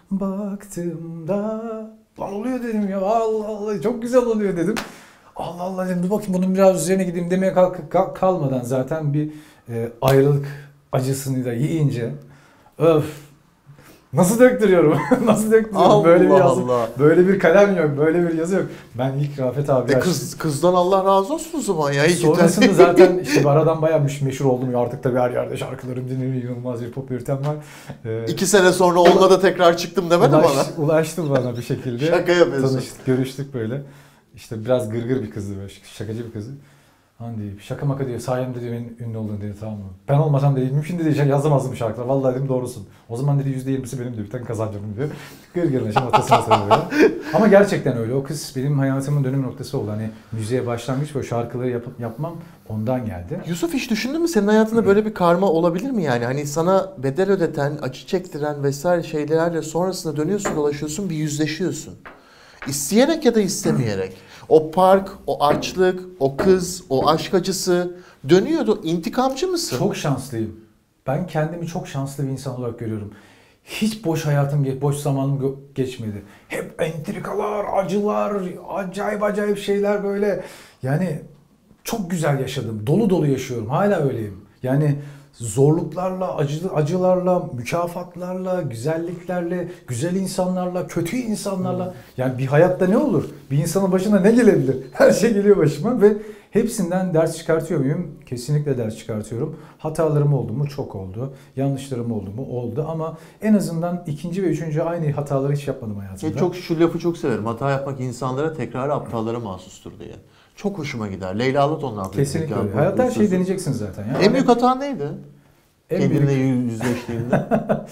baktığımda lan oluyor dedim ya Allah Allah çok güzel oluyor dedim. Allah Allah dedim dur bakayım bunun biraz üzerine gideyim demeye kalmadan zaten bir ayrılık acısını da yiyince öf nasıl döktürüyorum nasıl döktürüyorum Allah böyle bir yazı Allah. böyle bir kalem yok böyle bir yazı yok. Ben ilk Rafet abi kızdan Allah razı olsun o zaman ya. Sonrasında zaten işte aradan bayağı meşhur oldum ya artık tabii her yerde şarkılarım dinleniyor inanılmaz bir popülaritem var. 2 sene sonra onunla da tekrar çıktım demedi bana. Ulaştı bana bir şekilde. Şaka yapıyorsun. Tanıştık, görüştük böyle. İşte biraz gırgır bir kızdı böyle, şakacı bir kızdı. Hani şaka maka diyor, sayemde diyor benim ünlü olduğunu diyor tamam mı? Ben olmasam dedi, mümkün değil yazamazdım şarkılar. Vallahi dedim doğrusun. O zaman dedi %20'si benim diyor, bir tane kazancım diyor. Gırgırlaşım atasına söylüyor. Ama gerçekten öyle. O kız benim hayatımın dönüm noktası oldu. Hani müziğe başlangıç ve şarkıları yapmam ondan geldi. Yusuf hiç düşündün mü senin hayatında böyle bir karma olabilir mi yani? Hani sana bedel ödeten, acı çektiren vesaire şeylerle sonrasında dönüyorsun dolaşıyorsun bir yüzleşiyorsun. İsteyerek ya da istemeyerek. O park, o açlık, o kız, o aşk acısı dönüyordu. İntikamcı mısın? Çok şanslıyım. Ben kendimi çok şanslı bir insan olarak görüyorum. Hiç boş zamanım geçmedi. Hep entrikalar, acılar, acayip şeyler böyle. Yani çok güzel yaşadım. Dolu dolu yaşıyorum. Hala öyleyim. Yani zorluklarla, acılarla, mükafatlarla, güzelliklerle, güzel insanlarla, kötü insanlarla. Yani bir hayatta ne olur? Bir insanın başına ne gelebilir? Her şey geliyor başıma ve hepsinden ders çıkartıyor muyum? Kesinlikle ders çıkartıyorum. Hatalarım oldu mu? Çok oldu. Yanlışlarım oldu mu? Oldu ama en azından ikinci ve üçüncü aynı hataları hiç yapmadım hayatımda. Şu lafı çok severim. Hata yapmak insanlara tekrar aptallara mahsustur diye. Çok hoşuma gider. Leyla Alaton'dan. Kesinlikle öyle. Hayatta her şeyi deneyeceksin zaten. Yani en büyük hatan neydi? Kendinle büyük... yüzleştiğinde.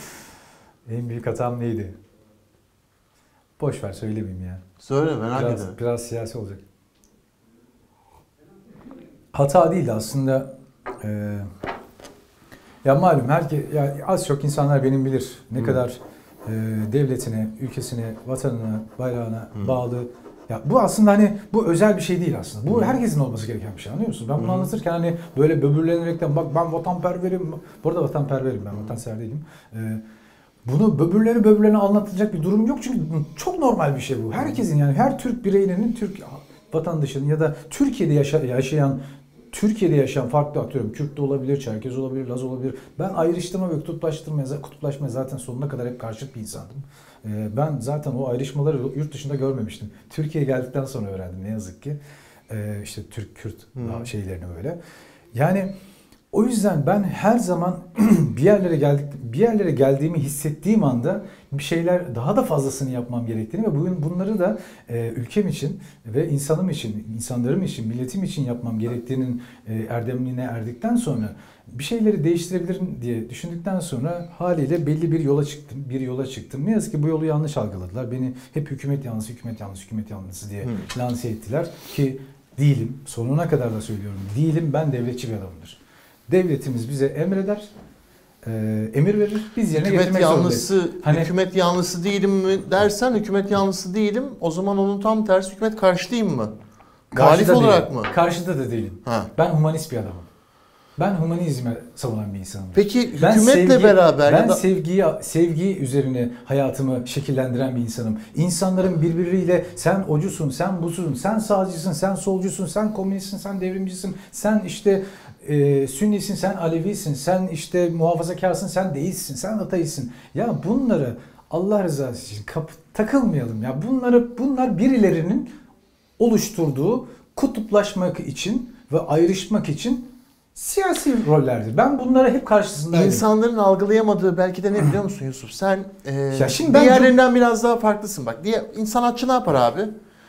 En büyük hatam neydi? Boş ver söylemeyeyim ya. Söyle merak ederim. Biraz siyasi olacak. Hata değil aslında. Ya malum az çok insanlar benim bilir ne kadar devletine, ülkesine, vatanına, bayrağına bağlı Ya bu aslında hani bu özel bir şey değil aslında. Bu herkesin olması gereken bir şey, anlıyor musun? Ben bunu anlatırken hani böyle böbürlenerekten bak ben vatanperverim. Bu arada vatanperverim, ben vatansever değilim. Bunu böbürlerine anlatılacak bir durum yok çünkü çok normal bir şey bu. Herkesin, yani her Türk bireyinin, Türk vatandaşının ya da Türkiye'de yaşayan farklı, atıyorum Kürt de olabilir, Çerkez olabilir, Laz olabilir. Ben ayrıştırma ve kutuplaşmaya zaten sonuna kadar hep karşıt bir insandım. Ben zaten o ayrışmaları yurt dışında görmemiştim. Türkiye'ye geldikten sonra öğrendim ne yazık ki. İşte Türk-Kürt şeylerini böyle. Yani o yüzden ben her zaman bir yerlere geldiğimi hissettiğim anda bir şeyler daha da fazlasını yapmam gerektiğini ve bugün bunları da ülkem için ve insanlarım için, milletim için yapmam gerektiğinin erdemliğine erdikten sonra bir şeyleri değiştirebilirim diye düşündükten sonra haliyle belli bir yola çıktım. Ne yazık ki bu yolu yanlış algıladılar. Beni hep hükümet yanlısı diye lanse ettiler ki değilim. Sonuna kadar da söylüyorum. Değilim, ben devletçi bir adamımdır. Devletimiz bize emreder, emir verir, biz yerine getirmek zorundayız. Hükümet yanlısı değilim mi dersen, hükümet yanlısı değilim, o zaman onun tam tersi hükümet karşıtıyım mı? Muhalif olarak mı? Karşıda da değilim. Ben humanist bir adamım. Ben humanizme savunan bir insanım. Peki hükümetle beraber... Ben sevgi üzerine hayatımı şekillendiren bir insanım. İnsanların birbiriyle sen ocusun, sen busun, sen sağcısın, sen solcusun, sen komünistsin, sen devrimcisin, sen işte Sünnisin, sen Alevisin, sen işte muhafazakarsın, sen deistsin, sen ateistsin. Ya bunları Allah rızası için takılmayalım ya. Bunlar birilerinin oluşturduğu kutuplaşmak için ve ayrışmak için siyasi rollerdir. Ben bunlara hep karşısındayım. İnsanların algılayamadığı belki de ne biliyor musun Yusuf? Sen diğerlerinden biraz daha farklısın. Bak sanatçı ne yapar abi?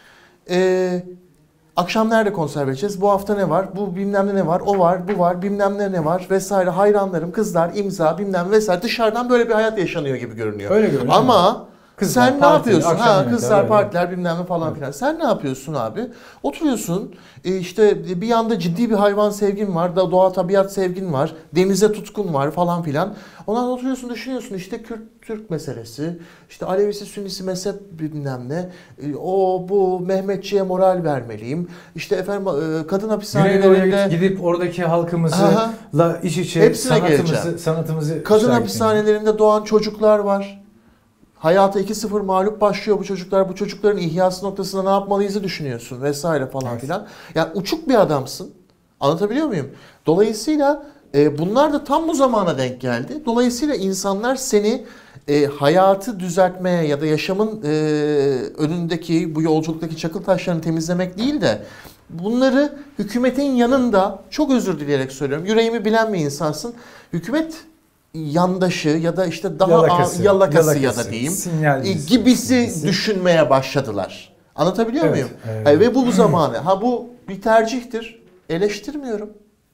Akşam nerede konser vereceğiz? Bu hafta ne var? Bu bilmem ne var? O var, bu var, bilmem ne var vesaire. Hayranlarım, kızlar, imza, bilmem vesaire. Dışarıdan böyle bir hayat yaşanıyor gibi görünüyor. Öyle görünüyor. Ama kızlar, sen ne yapıyorsun? Kızlar, öyle. partiler, bilmem ne falan filan. Sen ne yapıyorsun abi? Oturuyorsun. İşte bir yanda ciddi bir hayvan sevgin var, doğa tabiat sevgin var, denize tutkun var falan filan. Ondan oturuyorsun, düşünüyorsun işte Kürt-Türk meselesi, işte Alevisi, Sünnisi, mezhep bilmem ne, bu Mehmetçiğe moral vermeliyim. İşte efendim kadın hapishanelerinde gidip oradaki halkımızla iç içe sanatımızı kadın hapishanelerinde doğan çocuklar var. Hayata 2-0 mağlup başlıyor bu çocuklar. Bu çocukların ihyası noktasında ne yapmalıyızı düşünüyorsun vesaire falan filan. Yani uçuk bir adamsın. Anlatabiliyor muyum? Dolayısıyla bunlar da tam bu zamana denk geldi. Dolayısıyla insanlar seni hayatı düzeltmeye ya da yaşamın önündeki bu yolculuktaki çakıl taşlarını temizlemek değil de bunları hükümetin yanında, çok özür dileyerek söylüyorum, yüreğimi bilen bir insansın. Hükümet yandaşı ya da işte daha yalakası ya da diyeyim gibisi düşünmeye başladılar. Anlatabiliyor muyum? Evet. Ve bu zamanı. Bu bir tercihtir. Eleştirmiyorum.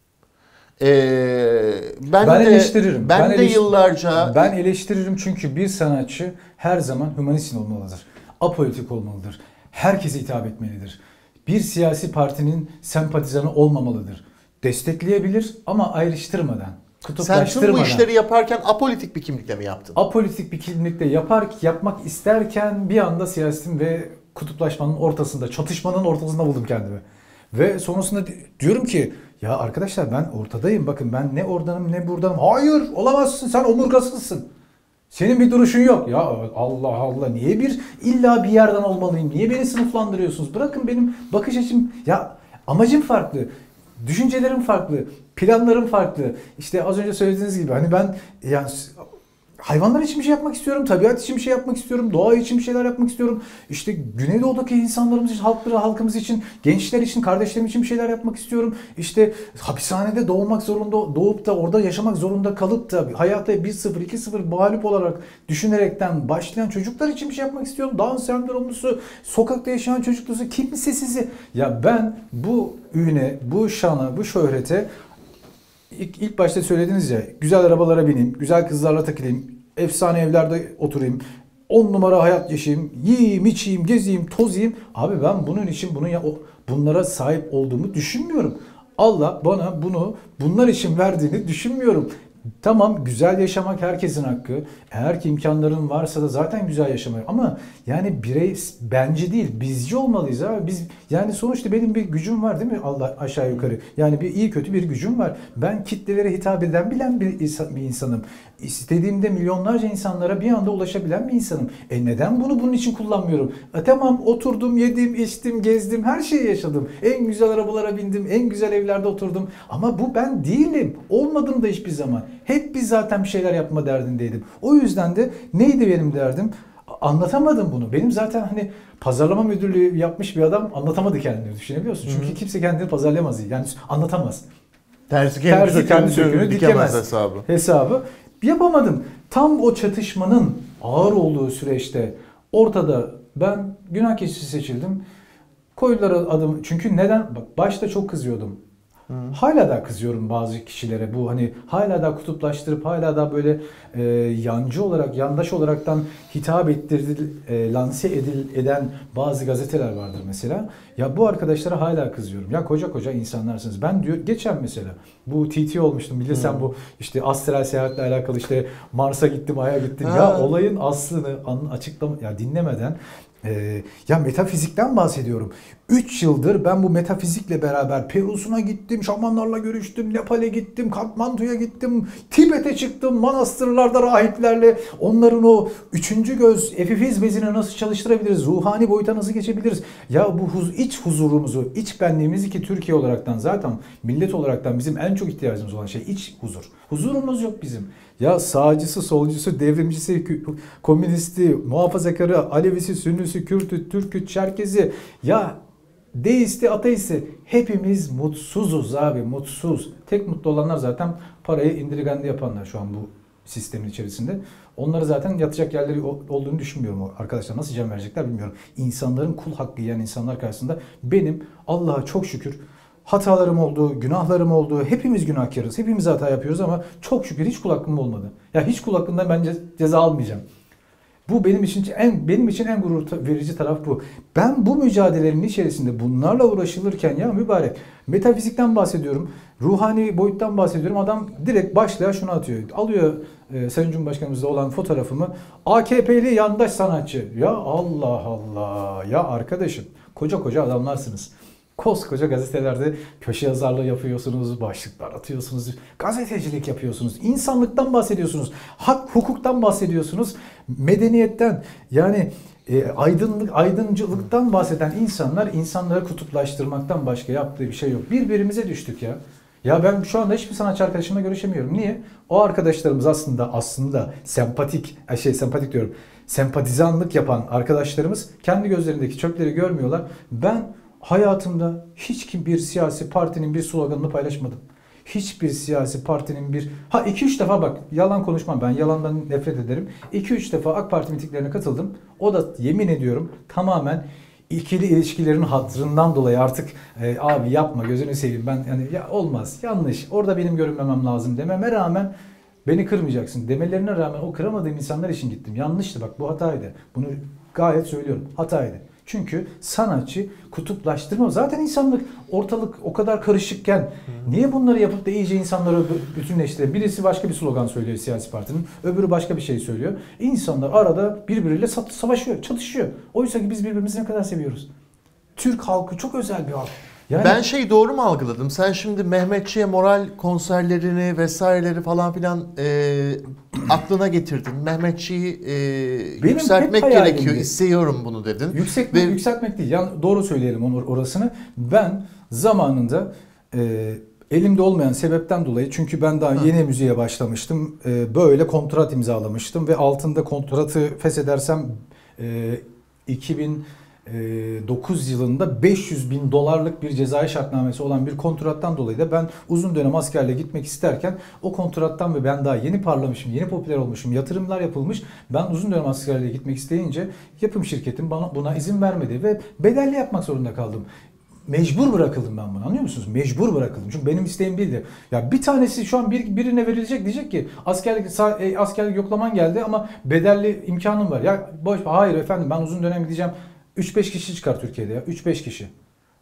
Ben eleştiririm. Ben yıllarca... Ben eleştiririm çünkü bir sanatçı her zaman hümanist olmalıdır. Apolitik olmalıdır. Herkese hitap etmelidir. Bir siyasi partinin sempatizanı olmamalıdır. Destekleyebilir ama ayrıştırmadan. Sen tüm bu işleri yaparken apolitik bir kimlikle mi yaptın? Apolitik bir kimlikle yapmak isterken bir anda siyasetin ve kutuplaşmanın ortasında, çatışmanın ortasında buldum kendimi. Ve sonrasında diyorum ki ya arkadaşlar ben ortadayım, bakın ben ne oradanım ne buradanım. Hayır, olamazsın, sen omurgasızsın. Senin bir duruşun yok. Ya Allah Allah, niye illa bir yerden olmalıyım? Niye beni sınıflandırıyorsunuz? Bırakın benim bakış açım, ya amacım farklı. Düşüncelerim farklı, planlarım farklı. İşte az önce söylediğiniz gibi hani ben yani hayvanlar için bir şey yapmak istiyorum, tabiat için bir şey yapmak istiyorum, doğa için bir şeyler yapmak istiyorum. İşte Güneydoğu'daki insanlarımız için, halkımız için, gençler için, kardeşlerim için bir şeyler yapmak istiyorum. İşte hapishanede doğup da orada yaşamak zorunda kalıp da hayata 1-0, 2-0 mağlup olarak düşünerekten başlayan çocuklar için bir şey yapmak istiyorum. Down sendromlusu, sokakta yaşayan çocuklusu, kimsesizi. Ya ben bu üne, bu şana, bu şöhrete İlk başta söylediniz ya, güzel arabalara bineyim, güzel kızlarla takılayım, efsane evlerde oturayım, 10 numara hayat yaşayayım, yiyeyim, içeyim, gezeyim, tozayım. Abi ben bunun için bunlara sahip olduğumu düşünmüyorum. Allah bana bunlar için verdiğini düşünmüyorum. Tamam, güzel yaşamak herkesin hakkı. Eğer ki imkanların varsa da zaten güzel yaşamak. Ama yani birey bence değil, bizci olmalıyız abi. Biz yani sonuçta benim bir gücüm var değil mi? Allah aşağı yukarı. Yani bir iyi kötü bir gücüm var. Ben kitlelere hitap eden bilen bir insanım. İstediğimde milyonlarca insanlara bir anda ulaşabilen bir insanım. Neden bunu bunun için kullanmıyorum? Tamam, oturdum, yedim, içtim, gezdim, her şeyi yaşadım. En güzel arabalara bindim, en güzel evlerde oturdum. Ama bu ben değilim. Olmadım da hiçbir zaman. Hep biz zaten bir şeyler yapma derdindeydim. O yüzden de neydi benim derdim? Anlatamadım bunu. Benim zaten hani pazarlama müdürlüğü yapmış bir adam anlatamadı kendini, düşünebiliyorsun. Çünkü kimse kendini pazarlayamaz. Yani anlatamaz. Terzi kendi söküğünü dikemez hesabı. Yapamadım. Tam o çatışmanın ağır olduğu süreçte ortada ben günah keçisi seçildim. Koydular adım. Çünkü neden? Bak, başta çok kızıyordum. Hala da kızıyorum bazı kişilere. Bu hani hala da kutuplaştırıp hala da böyle yancı olarak, yandaş olaraktan hitap lanse eden bazı gazeteler vardır mesela. Ya bu arkadaşlara hala kızıyorum. Ya koca koca insanlarsınız. Ben diyor geçen mesela bu TT olmuştum. Bilirsen bu işte astral seyahatle alakalı, işte Mars'a gittim, Ay'a gittim. Ya olayın aslını açıklama ya dinlemeden ya metafizikten bahsediyorum. 3 yıldır ben bu metafizikle beraber Peru'suna gittim, şamanlarla görüştüm, Nepal'e gittim, Katmandu'ya gittim, Tibet'e çıktım, manastırlarda rahiplerle onların o üçüncü göz, epifiz bezini nasıl çalıştırabiliriz, ruhani boyuta nasıl geçebiliriz? Ya bu iç huzurumuzu, iç benliğimizi, ki Türkiye olaraktan zaten millet olaraktan bizim en çok ihtiyacımız olan şey iç huzur. Huzurumuz yok bizim. Ya sağcısı, solcusu, devrimcisi, komünisti, muhafazakarı, Alevisi, Sünnisi, Kürtü, Türkü, Çerkezi, ya deisti, ateisti, hepimiz mutsuzuz abi, mutsuz. Tek mutlu olanlar zaten parayı indirgende yapanlar şu an bu sistemin içerisinde. Onları zaten yatacak yerleri olduğunu düşünmüyorum arkadaşlar. Nasıl can verecekler bilmiyorum. İnsanların kul hakkı yiyen insanlar karşısında benim Allah'a çok şükür hatalarım oldu, günahlarım oldu. Hepimiz günahkarız. Hepimiz hata yapıyoruz ama çok şükür hiç kul hakkım olmadı. Ya hiç kul hakkından bence ceza almayacağım. Bu benim için en gurur verici taraf bu. Ben bu mücadelenin içerisinde bunlarla uğraşılırken ya mübarek metafizikten bahsediyorum, ruhani boyuttan bahsediyorum. Adam direkt başlığa şunu atıyor. Alıyor Sayın Cumhurbaşkanımızla olan fotoğrafımı. AKP'li yandaş sanatçı. Ya Allah Allah. Ya arkadaşım, koca koca adamlarsınız. Koskoca gazetelerde köşe yazarlığı yapıyorsunuz, başlıklar atıyorsunuz, gazetecilik yapıyorsunuz, insanlıktan bahsediyorsunuz, hak, hukuktan bahsediyorsunuz, medeniyetten, yani aydıncılıktan bahseden insanları kutuplaştırmaktan başka yaptığı bir şey yok. Birbirimize düştük ya. Ya ben şu anda hiçbir sanatçı arkadaşımla görüşemiyorum. Niye? O arkadaşlarımız aslında sempatik diyorum. Sempatizanlık yapan arkadaşlarımız kendi gözlerindeki çöpleri görmüyorlar. Ben hayatımda hiç bir siyasi partinin bir sloganını paylaşmadım. Hiçbir siyasi partinin 2-3 defa, bak yalan konuşmam, ben yalandan nefret ederim. 2-3 defa AK Parti mitinglerine katıldım. O da yemin ediyorum tamamen ikili ilişkilerin hatırından dolayı artık abi yapma gözünü seveyim ben, yani ya olmaz, yanlış, orada benim görünmemem lazım dememe rağmen beni kırmayacaksın demelerine rağmen o kıramadığım insanlar için gittim. Yanlıştı, bak bu hataydı. Bunu gayet söylüyorum, hataydı. Çünkü sanatçı kutuplaştırma. Zaten insanlık, ortalık o kadar karışıkken niye bunları yapıp da iyice insanları bütünleştirelim? Birisi başka bir slogan söylüyor siyasi partinin, öbürü başka bir şey söylüyor. İnsanlar arada birbiriyle savaşıyor, çatışıyor. Oysa ki biz birbirimizi ne kadar seviyoruz. Türk halkı çok özel bir halk. Yani ben doğru mu algıladım? Sen şimdi Mehmetçiğe moral konserlerini vesaireleri falan filan aklına getirdin. Mehmetçiği yükseltmek gerekiyor. İstiyorum bunu dedin. Yükseltmek değil. Yani doğru söyleyelim orasını. Ben zamanında elimde olmayan sebepten dolayı, çünkü ben daha yeni müziğe başlamıştım. Böyle kontrat imzalamıştım ve altında kontratı feshedersem 2009 yılında $500.000 bir cezai şartnamesi olan bir kontrattan dolayı da ben uzun dönem askerliğe gitmek isterken o kontrattan, ve ben daha yeni parlamışım, yeni popüler olmuşum, yatırımlar yapılmış. Ben uzun dönem askerliğe gitmek isteyince yapım şirketim buna izin vermedi ve bedelli yapmak zorunda kaldım. Mecbur bırakıldım ben buna, anlıyor musunuz? Mecbur bırakıldım. Çünkü benim isteğim değildi. Ya bir tanesi şu an birine verilecek, diyecek ki askerlik yoklaman geldi ama bedelli imkanım var. Ya hayır efendim, ben uzun dönem gideceğim. 3-5 kişi çıkar Türkiye'de ya. 3-5 kişi.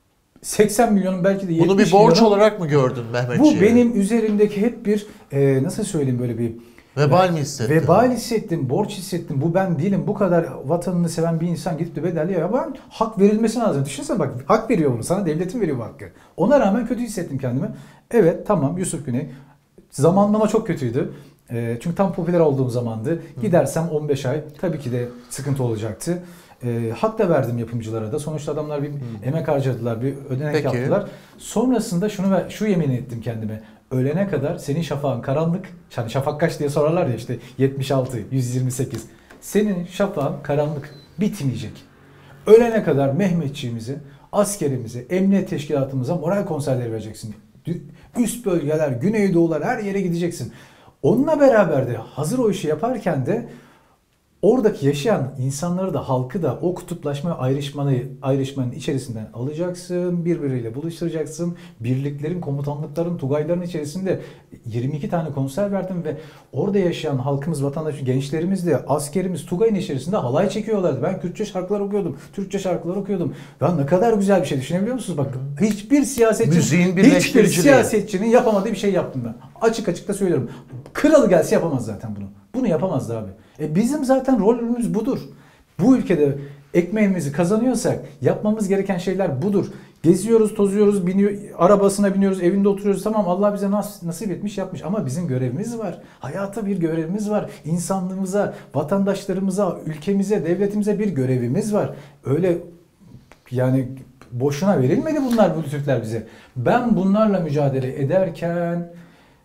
80 milyonun belki de 70 Bunu bir borç milyonu, olarak mı gördün Mehmetçiğe? bu benim üzerimdeki hep bir nasıl söyleyeyim, böyle bir Vebal mi hissettin? vebal hissettim, borç hissettim. Bu ben değilim. Bu kadar vatanını seven bir insan gidip de bedelli ya, ben hak verilmesi lazım. Düşünsene bak, hak veriyor bunu. Sana devletin veriyor bu hakkı. Ona rağmen kötü hissettim kendimi. Evet tamam, Yusuf Güney. Zamanlama çok kötüydü. Çünkü tam popüler olduğum zamandı. Gidersem 15 ay tabii ki de sıkıntı olacaktı. Hak da verdim yapımcılara da. Sonuçta adamlar bir emek harcadılar, bir ödenek yaptılar. Sonrasında şu yemin ettim kendime. Ölene kadar senin şafağın karanlık. Yani şafak kaç diye sorarlar ya, işte 76, 128. Senin şafağın karanlık, bitmeyecek. Ölene kadar Mehmetçiğimize, askerimize, emniyet teşkilatımıza moral konserleri vereceksin. Üst bölgeler, güneydoğular, her yere gideceksin. Onunla beraber de hazır o işi yaparken de oradaki yaşayan insanları da, halkı da o kutuplaşma, ayrışmanın içerisinden alacaksın, birbiriyle buluşturacaksın. Birliklerin, komutanlıkların, tugayların içerisinde 22 tane konser verdim ve orada yaşayan halkımız, vatandaş, gençlerimiz de, askerimiz tugayın içerisinde halay çekiyorlardı. Ben Kürtçe şarkılar okuyordum, Türkçe şarkılar okuyordum. Ya ne kadar güzel bir şey, düşünebiliyor musunuz? Bak, hiçbir siyasetçinin yapamadığı bir şey yaptım ben. Açık açık da söylüyorum. Kralı gelse yapamaz zaten bunu. Bunu yapamazdı abi. Bizim zaten rolümüz budur. Bu ülkede ekmeğimizi kazanıyorsak yapmamız gereken şeyler budur. Geziyoruz, tozuyoruz, arabasına biniyoruz, evinde oturuyoruz. Tamam, Allah bize nasip etmiş, yapmış. Ama bizim görevimiz var. Hayata bir görevimiz var. İnsanlığımıza, vatandaşlarımıza, ülkemize, devletimize bir görevimiz var. Öyle yani boşuna verilmedi bunlar, bu Türkler bize. Ben bunlarla mücadele ederken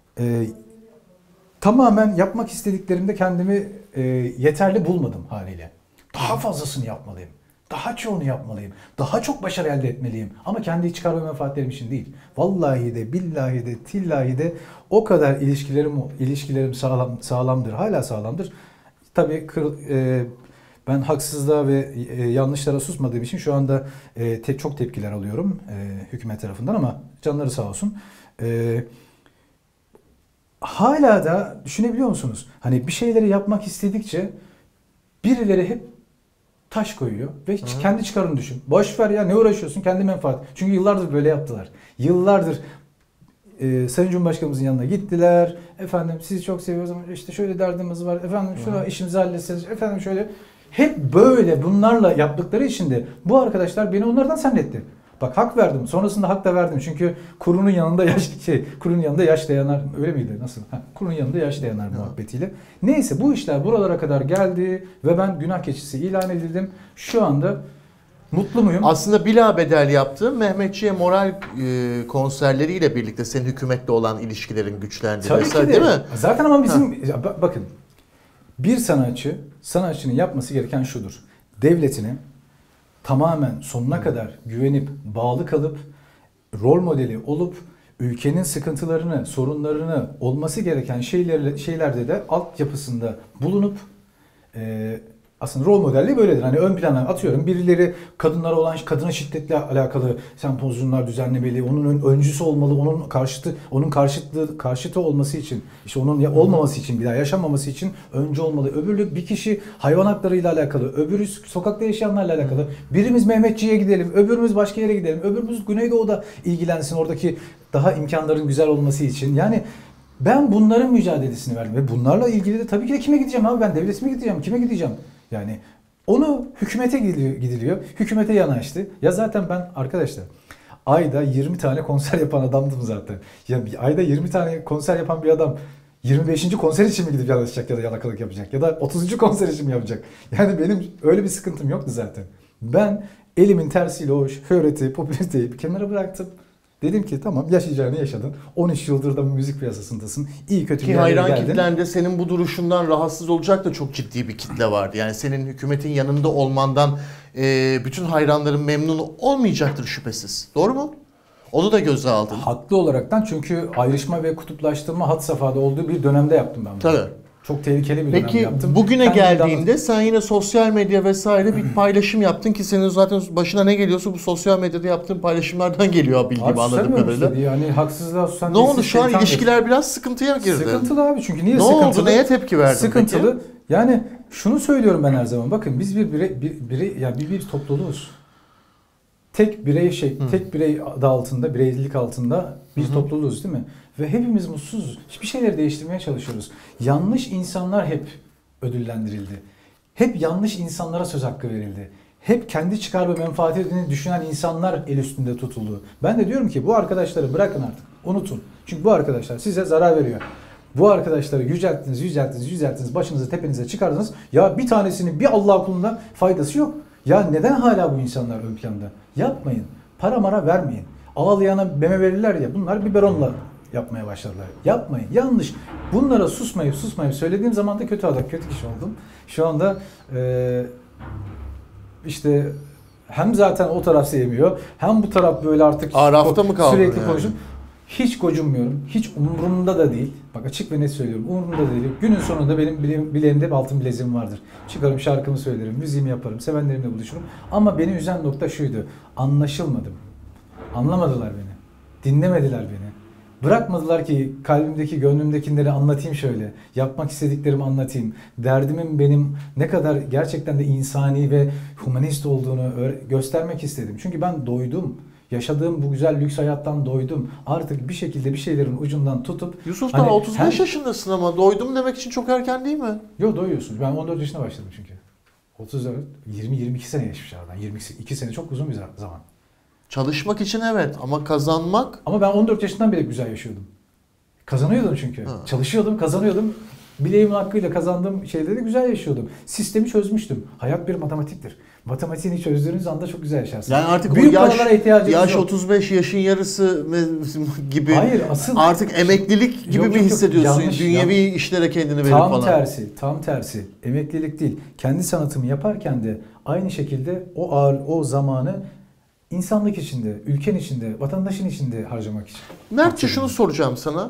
tamamen yapmak istediklerimde kendimi yeterli bulmadım haliyle. Daha fazlasını yapmalıyım. Daha çoğunu yapmalıyım. Daha çok başarı elde etmeliyim. Ama kendi çıkar ve menfaatlerim için değil. Vallahi de, billahi de, tillahi de o kadar ilişkilerim sağlamdır. Hala sağlamdır. Tabii ben haksızlığa ve yanlışlara susmadığım için şu anda çok tepkiler alıyorum hükümet tarafından, ama canları sağ olsun. Hala da düşünebiliyor musunuz? Hani bir şeyleri yapmak istedikçe birileri hep taş koyuyor ve kendi çıkarını düşün. Boş ver ya, ne uğraşıyorsun, kendi menfaat. Çünkü yıllardır böyle yaptılar. Yıllardır Sayın Cumhurbaşkanımızın yanına gittiler. Efendim sizi çok seviyoruz ama işte şöyle derdimiz var. Efendim şuna işimizi halletseniz. Efendim şöyle. Hep böyle bunlarla yaptıkları için de bu arkadaşlar beni onlardan semletti. Bak, hak verdim. Sonrasında hak da verdim. Çünkü kurunun yanında kurunun yanında yaş dayanar, öyle miydi? Nasıl? Kurunun yanında yaş dayanar muhabbetiyle. Neyse, bu işler buralara kadar geldi ve ben günah keçisi ilan edildim. Şu anda mutlu muyum? Aslında bilabedel yaptığın Mehmetçiğe moral konserleriyle birlikte senin hükümetle olan ilişkilerin güçlendi. Tabii ki de. Değil mi? Zaten ama bizim bakın, bir sanatçının yapması gereken şudur. Devletini tamamen sonuna kadar güvenip, bağlı kalıp, rol modeli olup, ülkenin sıkıntılarını, sorunlarını, olması gereken şeylerde de altyapısında bulunup, aslında rol modelliği böyledir. Hani ön plana atıyorum, birileri kadına şiddetle alakalı sempozyumlar düzenlemeli, onun öncüsü olmalı, onun karşıtı olması için, işte onun olmaması için, bir daha yaşanmaması için öncü olmalı. Öbürü bir kişi hayvan haklarıyla alakalı, öbürü sokakta yaşayanlarla alakalı. Birimiz Mehmetçiğe gidelim, öbürümüz başka yere gidelim, öbürümüz Güneydoğu'da ilgilensin, oradaki daha imkanların güzel olması için. Yani ben bunların mücadelesini verdim ve bunlarla ilgili de tabii ki de kime gideceğim abi, ben devletime gideceğim, kime gideceğim? Yani onu hükümete gidiliyor. Hükümete yanaştı. Ya zaten ben arkadaşlar ayda 20 tane konser yapan adamdım zaten. Ya ayda 20 tane konser yapan bir adam 25. konser için mi gidip yanaşacak ya da yalakalık yapacak? Ya da 30. konser için mi yapacak? Yani benim öyle bir sıkıntım yoktu zaten. Ben elimin tersiyle o şöhreti, popülariteyi bir kenara bıraktım. Dedim ki tamam, yaşayacağını yaşadın. 13 yıldır da müzik piyasasındasın. İyi kötü bir Ki yerlere hayran geldin. kitlende senin bu duruşundan rahatsız olacak da çok ciddi bir kitle vardı. Yani senin hükümetin yanında olmandan bütün hayranların memnun olmayacaktır şüphesiz. Doğru mu? Onu da göze aldın. Haklı olaraktan, çünkü ayrışma ve kutuplaştırma had safhada olduğu bir dönemde yaptım ben bunu. Tabii. Çok tehlikeli bir dönem Peki yaptım. bugüne Kendi geldiğinde sen yine sosyal medya vesaire bir paylaşım yaptın ki senin zaten başına ne geliyorsa bu sosyal medyada yaptığın paylaşımlardan geliyor bildiğim, anladığım kadarıyla. Işte, yani haksızlığa susan ne oldu şu an, ilişkiler biraz sıkıntıya girdi. Sıkıntılı abi, çünkü niye ne sıkıntılı? oldu, neye tepki verdin sıkıntılı. peki? Yani şunu söylüyorum ben her zaman, bakın biz bir topluluğuz. tek birey adı altında, bireylilik altında bir topluluğuz değil mi? Ve hepimiz mutsuzuz. Bir şeyleri değiştirmeye çalışıyoruz. Yanlış insanlar hep ödüllendirildi. Hep yanlış insanlara söz hakkı verildi. Hep kendi çıkar ve menfaatini düşünen insanlar el üstünde tutuldu. Ben de diyorum ki bu arkadaşları bırakın artık. Unutun. Çünkü bu arkadaşlar size zarar veriyor. Bu arkadaşları yücelttiniz, başınıza tepenize çıkardınız. Ya bir tanesinin bir Allah kuluna faydası yok. Ya neden hala bu insanlar ön planda? Yapmayın. Para mara vermeyin. Ağlayana meme verirler ya, bunlar biberonla yapmaya başladılar. Yapmayın. Yanlış. Bunlara susmayıp söylediğim zaman da kötü kişi oldum. Şu anda işte hem zaten o taraf sevmiyor, hem bu taraf böyle artık Arafta mı kaldın sürekli yani? konuşup hiç gocunmuyorum. Hiç umurumda da değil. Bak açık ve net söylüyorum. Umurumda da değil. Günün sonunda benim bileğimde altın bileziğim vardır. Çıkarım, şarkımı söylerim, müziğimi yaparım, sevenlerimle buluşurum. Ama beni üzen nokta şuydu. Anlaşılmadım. Anlamadılar beni. Dinlemediler beni. Bırakmadılar ki kalbimdeki, gönlümdekileri anlatayım şöyle. Yapmak istediklerimi anlatayım. Derdimin benim ne kadar gerçekten de insani ve humanist olduğunu göstermek istedim. Çünkü ben doydum. Yaşadığım bu güzel lüks hayattan doydum. Artık bir şekilde bir şeylerin ucundan tutup... Yusuf'tan hani 35 yaşındasın ama doydum demek için çok erken değil mi? Yok, doyuyorsun. Ben 14 yaşında başladım çünkü. 34, 20-22 sene geçmiş aradan. 22 sene çok uzun bir zaman. Çalışmak için evet ama kazanmak... Ama ben 14 yaşından beri güzel yaşıyordum. Kazanıyordum çünkü. Çalışıyordum, kazanıyordum. Bileğimin hakkıyla kazandığım şeyleri güzel yaşıyordum. Sistemi çözmüştüm. Hayat bir matematiktir. Matematiğini çözdüğünüz anda çok güzel yaşarsın. Yani artık büyük o yaş yok. 35, yaşın yarısı gibi. Hayır, asıl artık emeklilik gibi mi hissediyorsun? Dünyevi işlere kendini verip falan. Tam tersi. Emeklilik değil. Kendi sanatımı yaparken de aynı şekilde o zamanı insanlık içinde, ülken içinde, vatandaşın içinde harcamak için. Mertçe şunu soracağım sana.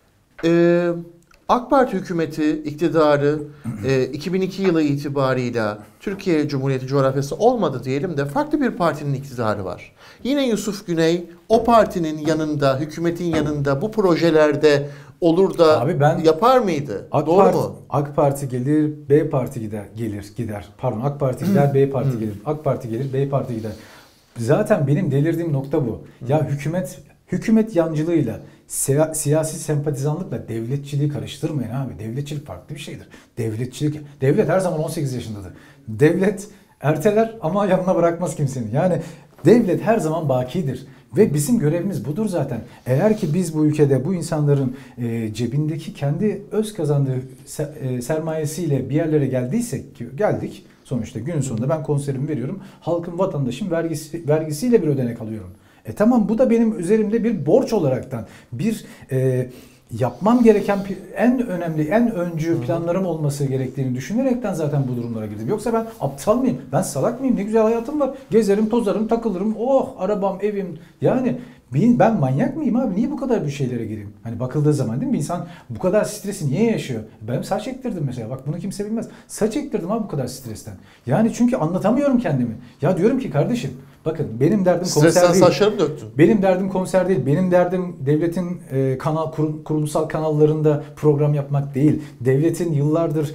AK Parti hükümeti, iktidarı 2002 yılı itibarıyla Türkiye Cumhuriyeti coğrafyası olmadı diyelim de farklı bir partinin iktidarı var. Yine Yusuf Güney o partinin yanında, hükümetin yanında bu projelerde olur da yapar mıydı? Doğru mu? AK Parti gelir, B Parti gider. Pardon, AK Parti gider, B Parti gelir. AK Parti gelir, B Parti gider. Zaten benim delirdiğim nokta bu. Ya hükümet yancılığıyla, siyasi sempatizanlıkla devletçiliği karıştırmayın abi. Devletçilik farklı bir şeydir. Devlet her zaman 18 yaşındadır. Devlet erteler ama yanına bırakmaz kimsenin. Yani devlet her zaman bakidir. Ve bizim görevimiz budur zaten. Eğer ki biz bu ülkede bu insanların cebindeki kendi öz kazandığı sermayesiyle bir yerlere geldiysek ki geldik. Sonuçta günün sonunda ben konserimi veriyorum. Halkın, vatandaşın vergisiyle bir ödenek alıyorum. Tamam, bu da benim üzerimde bir borç olaraktan bir yapmam gereken en önemli, en öncü planlarım olması gerektiğini düşünerekten zaten bu durumlara girdim. Yoksa ben aptal mıyım? Ben salak mıyım? Ne güzel hayatım var. Gezerim, tozarım, takılırım. Oh, arabam, evim. Yani ben manyak mıyım abi? Niye bu kadar bir şeylere gireyim? Hani bakıldığı zaman değil mi? Bir insan bu kadar stresi niye yaşıyor? Ben saç ektirdim mesela. Bak bunu kimse bilmez. Saç ektirdim abi bu kadar stresten. Yani çünkü anlatamıyorum kendimi. Ya diyorum ki kardeşim, bakın benim derdim konser değil. Stresten saçlarımı döktün. Benim derdim konser değil. Benim derdim devletin kurumsal kanallarında program yapmak değil. Devletin yıllardır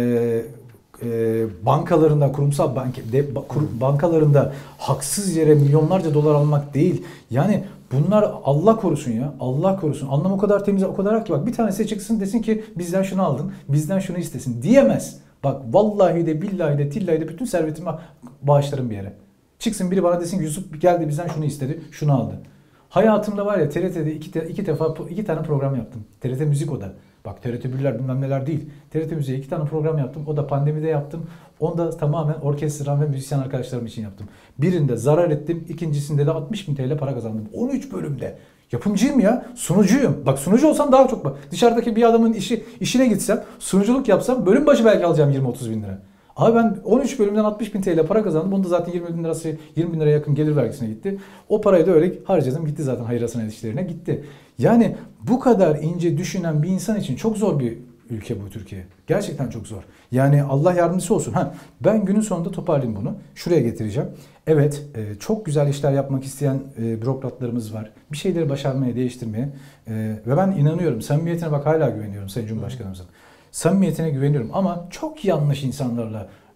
bankalarında, kurumsal bankalarında haksız yere milyonlarca dolar almak değil. Yani bunlar Allah korusun ya. Allah korusun. Anlam o kadar temiz, o kadar ki bak bir tanesi çıksın desin ki bizden şunu aldın, bizden şunu istesin diyemez. Bak vallahi de billahi de tillahi de bütün servetimi bağışlarım bir yere. Çıksın biri bana desin ki Yusuf geldi bizden şunu istedi, şunu aldı. Hayatımda var ya TRT'de iki tane program yaptım. TRT Müzik o da. Bak TRT Bürler bilmem neler değil. TRT Müziğe 2 tane program yaptım. O da pandemide yaptım. Onu da tamamen orkestram ve müzisyen arkadaşlarım için yaptım. Birinde zarar ettim. İkincisinde de 60.000 TL para kazandım. 13 bölümde. Yapımcıyım ya. Sunucuyum. Bak sunucu olsam daha çok bak. Dışarıdaki bir adamın işine gitsem, sunuculuk yapsam bölüm başı belki alacağım 20-30 bin lira. Abi ben 13 bölümden 60.000 TL para kazandım. Bunu da zaten 20 bin liraya yakın gelir vergisine gitti. O parayı da öyle harcadım. Gitti zaten hayır hasenat işlerine gitti. Yani bu kadar ince düşünen bir insan için çok zor bir ülke bu Türkiye. Gerçekten çok zor. Yani Allah yardımcısı olsun. Ben günün sonunda toparlayayım bunu. Şuraya getireceğim. Evet, çok güzel işler yapmak isteyen bürokratlarımız var. Bir şeyleri başarmaya, değiştirmeye. Ve ben inanıyorum. Samimiyetine bak hala güveniyorum Sayın Cumhurbaşkanımızın. Samimiyetine güveniyorum ama çok yanlış insanlarla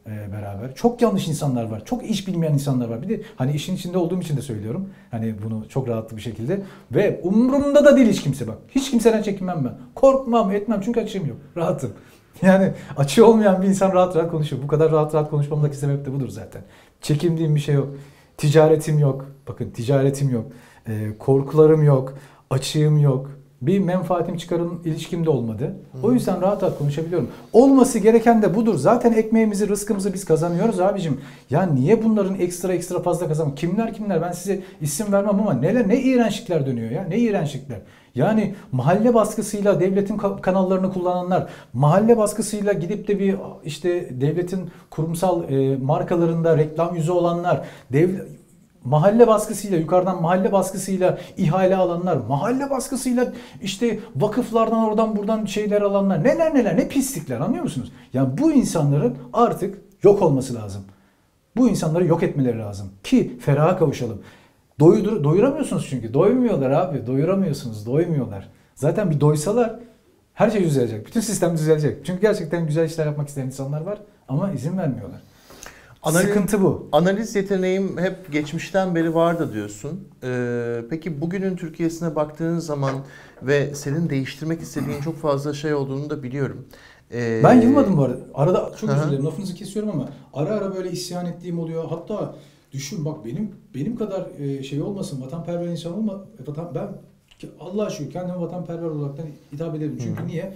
beraber. Çok yanlış insanlar var. Çok iş bilmeyen insanlar var. Bir de hani işin içinde olduğum için de söylüyorum. Hani bunu çok rahatlı bir şekilde. Ve umurumda da değil hiç kimse bak. Hiç kimseden çekinmem ben. Korkmam, etmem çünkü açığım yok. Rahatım. Yani açığı olmayan bir insan rahat rahat konuşuyor. Bu kadar rahat rahat konuşmamdaki sebep de budur zaten. Çekindiğim bir şey yok. Ticaretim yok. Bakın ticaretim yok. Korkularım yok. Açığım yok. Bir menfaatim çıkarım ilişkim de olmadı. O yüzden rahat rahat konuşabiliyorum. Olması gereken de budur. Zaten ekmeğimizi, rızkımızı biz kazanıyoruz abicim. Ya niye bunların ekstra fazla kazanmıyor? Kimler ben size isim vermem ama ne iğrençlikler dönüyor ya. Ne iğrençlikler. Yani mahalle baskısıyla devletin kanallarını kullananlar, mahalle baskısıyla gidip de bir işte devletin kurumsal markalarında reklam yüzü olanlar, mahalle baskısıyla, yukarıdan mahalle baskısıyla ihale alanlar, mahalle baskısıyla işte vakıflardan oradan buradan şeyler alanlar, neler ne pislikler, anlıyor musunuz? Yani bu insanların artık yok olması lazım. Bu insanları yok etmeleri lazım ki feraha kavuşalım. Doyuramıyorsunuz çünkü. Doymuyorlar abi. Doyuramıyorsunuz. Doymuyorlar. Zaten bir doysalar her şey düzelecek. Bütün sistem düzelecek. Çünkü gerçekten güzel işler yapmak isteyen insanlar var ama izin vermiyorlar. Sıkıntı bu. Analiz yeteneğim hep geçmişten beri vardı diyorsun. Peki bugünün Türkiye'sine baktığın zaman ve senin değiştirmek istediğin çok fazla şey olduğunu da biliyorum. Ben yılmadım bu arada. Arada çok özür dilerim lafınızı kesiyorum ama ara böyle isyan ettiğim oluyor. Hatta düşün bak benim kadar şey olmasın, vatanperver insan olma. Ben Allah'a şükür kendimi vatanperver olaraktan hitap ederim. Çünkü niye?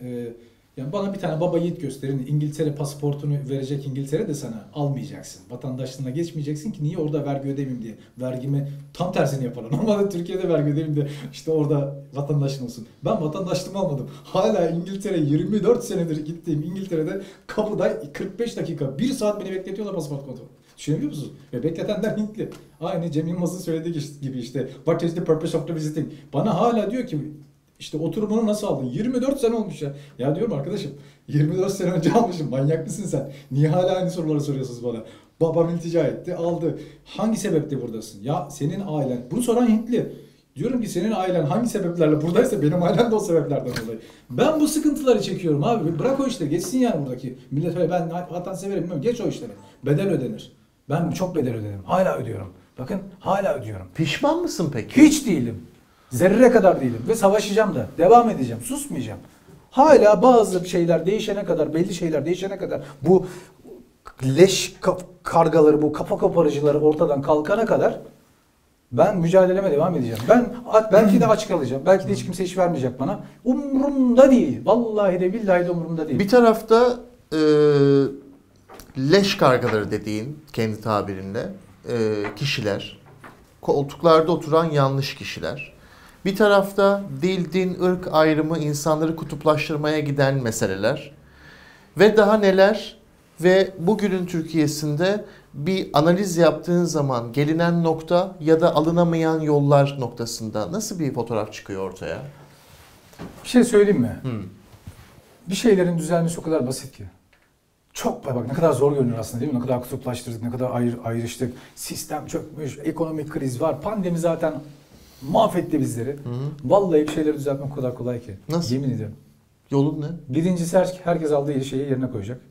Yani bana bir tane baba yiğit gösterin. İngiltere pasaportunu verecek İngiltere de sana almayacaksın. Vatandaşlığına geçmeyeceksin ki niye orada vergi ödemeyeyim diye. Vergimi tam tersini yaparım. Normalde Türkiye'de vergi ödemeyeyim de işte orada vatandaşlığım olsun. Ben vatandaşlığımı almadım. Hala İngiltere 24 senedir gittiğim İngiltere'de kapıda 45 dakika 1 saat beni bekletiyorlar pasaport kontrolü. Düşünebiliyor musunuz? Ve bekletenler Hintli. Aynı Cem Yılmaz'ın söylediği gibi işte what is the purpose of the visiting? Bana hala diyor ki İşte oturumunu nasıl aldın? 24 sene olmuş ya. Ya diyorum arkadaşım 24 sene önce almışım. Manyak mısın sen? Niye hala aynı soruları soruyorsunuz bana? Babam iltica etti, aldı. Hangi sebeple buradasın? Ya senin ailen. Bunu soran Hintli. Diyorum ki senin ailen hangi sebeplerle buradaysa benim ailem de o sebeplerden dolayı. Ben bu sıkıntıları çekiyorum abi. Bırak o işleri. Geçsin yani buradaki. Millet öyle ben vatanseverim bilmiyorum. Geç o işleri. Bedel ödenir. Ben çok bedel ödedim. Hala ödüyorum. Bakın hala ödüyorum. Pişman mısın peki? Hiç değilim. Zerre kadar değilim ve savaşacağım da. Devam edeceğim. Susmayacağım. Hala bazı şeyler değişene kadar, belli şeyler değişene kadar bu leş kargaları, bu kafa koparıcıları ortadan kalkana kadar ben mücadeleme devam edeceğim. Ben belki de aç kalacağım. Belki de hiç kimse iş vermeyecek bana. Umurumda değil. Vallahi de billahi de umurumda değil. Bir tarafta leş kargaları dediğin kendi tabirinle kişiler, koltuklarda oturan yanlış kişiler. Bir tarafta dil, din, ırk ayrımı, insanları kutuplaştırmaya giden meseleler ve daha neler ve bugünün Türkiye'sinde bir analiz yaptığın zaman gelinen nokta ya da alınamayan yollar noktasında nasıl bir fotoğraf çıkıyor ortaya? Bir şey söyleyeyim mi? Bir şeylerin düzelmesi o kadar basit ki. Çok bak ne kadar zor görünüyor aslında değil mi? Ne kadar kutuplaştırdık, ne kadar ayrıştık. Sistem çökmüş, ekonomik kriz var. Pandemi zaten mahvetti bizleri. Vallahi bir şeyleri düzeltmek o kadar kolay ki. Nasıl? Yemin ediyorum. Yolun ne? Birincisi herkes aldığı şeyi yerine koyacak.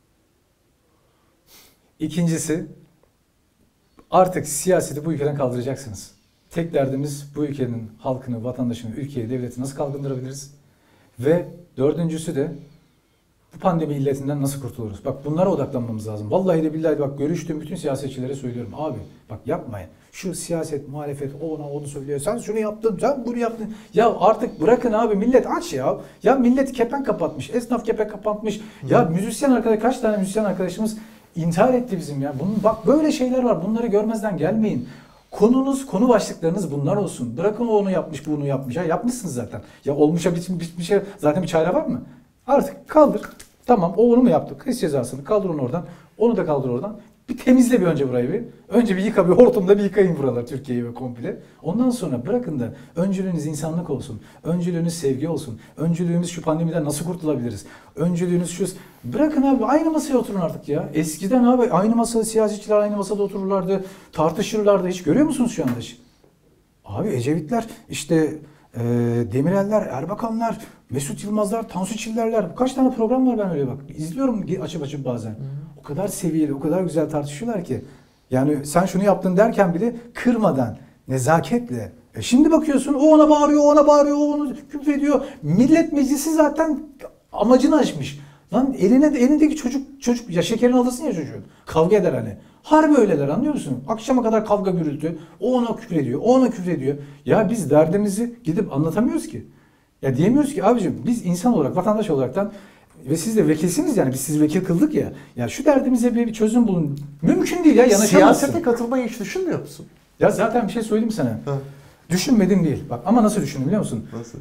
İkincisi artık siyaseti bu ülkeden kaldıracaksınız. Tek derdimiz bu ülkenin halkını, vatandaşını, ülkeyi, devleti nasıl kalkındırabiliriz? Ve dördüncüsü de bu pandemi illetinden nasıl kurtuluruz? Bak bunlara odaklanmamız lazım. Vallahi de billahi bak görüştüğüm bütün siyasetçilere söylüyorum. Abi bak yapmayın. Şu siyaset, muhalefet onu söylüyor. Sen şunu yaptın, sen bunu yaptın. Ya artık bırakın abi millet aç ya. Ya millet kepenk kapatmış. Esnaf kepenk kapatmış. Ya müzisyen arkadaş kaç tane müzisyen arkadaşımız intihar etti bizim ya. Bak böyle şeyler var. Bunları görmezden gelmeyin. Konu başlıklarınız bunlar olsun. Bırakın o onu yapmış, bunu yapmış. Ya yapmışsınız zaten. Ya olmuşa bitmiş şey zaten bir çare var mı? Artık kaldır. Tamam o onu mu yaptı? Hız cezasını kaldır onu oradan. Onu da kaldır oradan. Bir temizle bir önce burayı bir. Önce bir yıka bir hortumda bir yıkayın buralar Türkiye'yi ve komple. Ondan sonra bırakın da öncülüğünüz insanlık olsun. Öncülüğünüz sevgi olsun. Öncülüğümüz şu pandemiden nasıl kurtulabiliriz? Öncülüğünüz şu... Bırakın abi aynı masaya oturun artık ya. Eskiden abi aynı masada siyasetçiler aynı masada otururlardı. Tartışırlardı. Hiç görüyor musunuz şu anda? Abi Ecevitler işte... Demireller, Erbakanlar, Mesut Yılmazlar, Tansu Çillerler. Kaç tane program var ben öyle bak. İzliyorum açıp bazen. kadar seviyeli, o kadar güzel tartışıyorlar ki. Yani sen şunu yaptın derken bile kırmadan, nezaketle. Şimdi bakıyorsun o ona bağırıyor, o ona bağırıyor, o onu küfrediyor. Millet Meclisi zaten amacını aşmış. Lan elindeki çocuk ya şekerini alırsın ya çocuğun. Kavga eder hani. Harbi öyleler, anlıyor musun? Akşama kadar kavga gürültü. O ona küfrediyor, o ona küfrediyor. Ya biz derdimizi gidip anlatamıyoruz ki. Ya diyemiyoruz ki abicim biz insan olarak, vatandaş olaraktan ve siz de vekilsiniz, yani biz sizi vekil kıldık ya. Ya şu derdimize bir çözüm bulun. Mümkün değil ya, yanaşamazsın. Siyasete katılmayı hiç düşünmüyor musun? Ya zaten bir şey söyleyeyim sana. Ha. Düşünmedim değil. Bak ama nasıl düşündüm biliyor musun? Nasıl?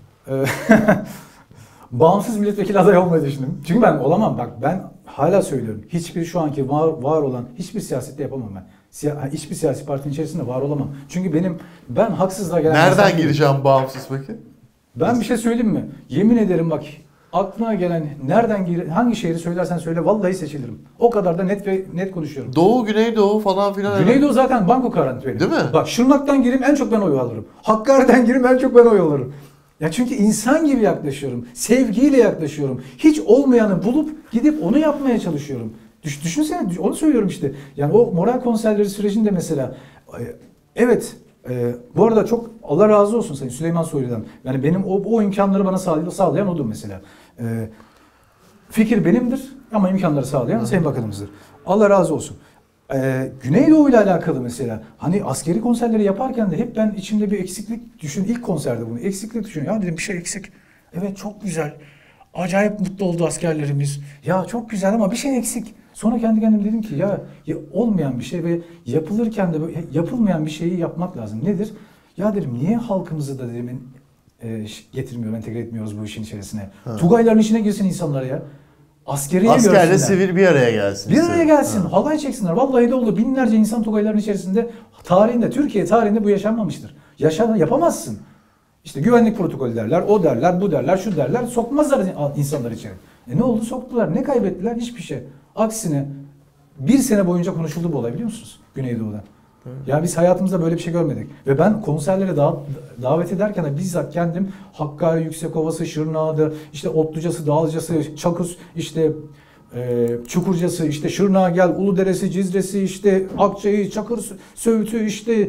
Bağımsız milletvekili adayı olmayı düşündüm. Çünkü ben olamam. Bak ben hala söylüyorum. Hiçbir şu anki var olan hiçbir siyasette yapamam ben. Hiçbir siyasi partinin içerisinde var olamam. Çünkü ben haksızlığa gelen... Nereden gireceğim bağımsız peki? Ben bir şey söyleyeyim mi? Yemin ederim bak, aklına gelen hangi şehri söylersen söyle vallahi seçilirim. O kadar da net konuşuyorum. Doğu, Güneydoğu falan filan. Güneydoğu zaten banko karantinası benim. Değil mi? Bak Şırnak'tan gireyim en çok ben oy alırım. Hakkari'den gireyim en çok ben oy alırım. Ya çünkü insan gibi yaklaşıyorum. Sevgiyle yaklaşıyorum. Hiç olmayanı bulup gidip onu yapmaya çalışıyorum. Düşünsene, onu söylüyorum işte. Yani o moral konserleri sürecinde mesela evet, bu arada çok Allah razı olsun Sayın Süleyman Soylu'dan. Yani benim o imkanları bana sağlayan odur mesela. Fikir benimdir ama imkanları sağlayan Sayın Bakanımızdır. Allah razı olsun. Güneydoğu ile alakalı mesela hani askeri konserleri yaparken de hep ben içimde bir eksiklik ilk konserde bunu eksiklik düşünüyorum. Ya dedim bir şey eksik. Evet çok güzel. Acayip mutlu oldu askerlerimiz. Ya çok güzel ama bir şey eksik. Sonra kendi kendime dedim ki ya olmayan bir şey ve yapılırken de yapılmayan bir şeyi yapmak lazım. Nedir? Ya dedim niye halkımızı da dedim entegre etmiyoruz bu işin içerisine. Ha. Tugayların içine girsin insanlar ya. Askerle sivil bir araya gelsin. Bir araya gelsin. Ha. Halay çeksinler. Vallahi de oldu. Binlerce insan Tugayların içerisinde Türkiye tarihinde bu yaşanmamıştır. Yapamazsın. İşte güvenlik protokolü derler, o derler, bu derler, şu derler. Sokmazlar insanlar içeri. Ne oldu? Soktular. Ne kaybettiler? Hiçbir şey. Aksine 1 sene boyunca konuşuldu bu olay, biliyor musunuz? Güneydoğu'da. Ya biz hayatımızda böyle bir şey görmedik. Ve ben konserlere davet ederken de bizzat kendim Hakkari, Yüksekova'sı, Şırnak'ı, işte Otluca'sı, Dağlıca'sı, Çakus, işte Çukurca'sı, işte Şırnak'a gel, Uludere'si, Cizre'si, işte Akçay'ı, Çakır, Söğüt'ü, işte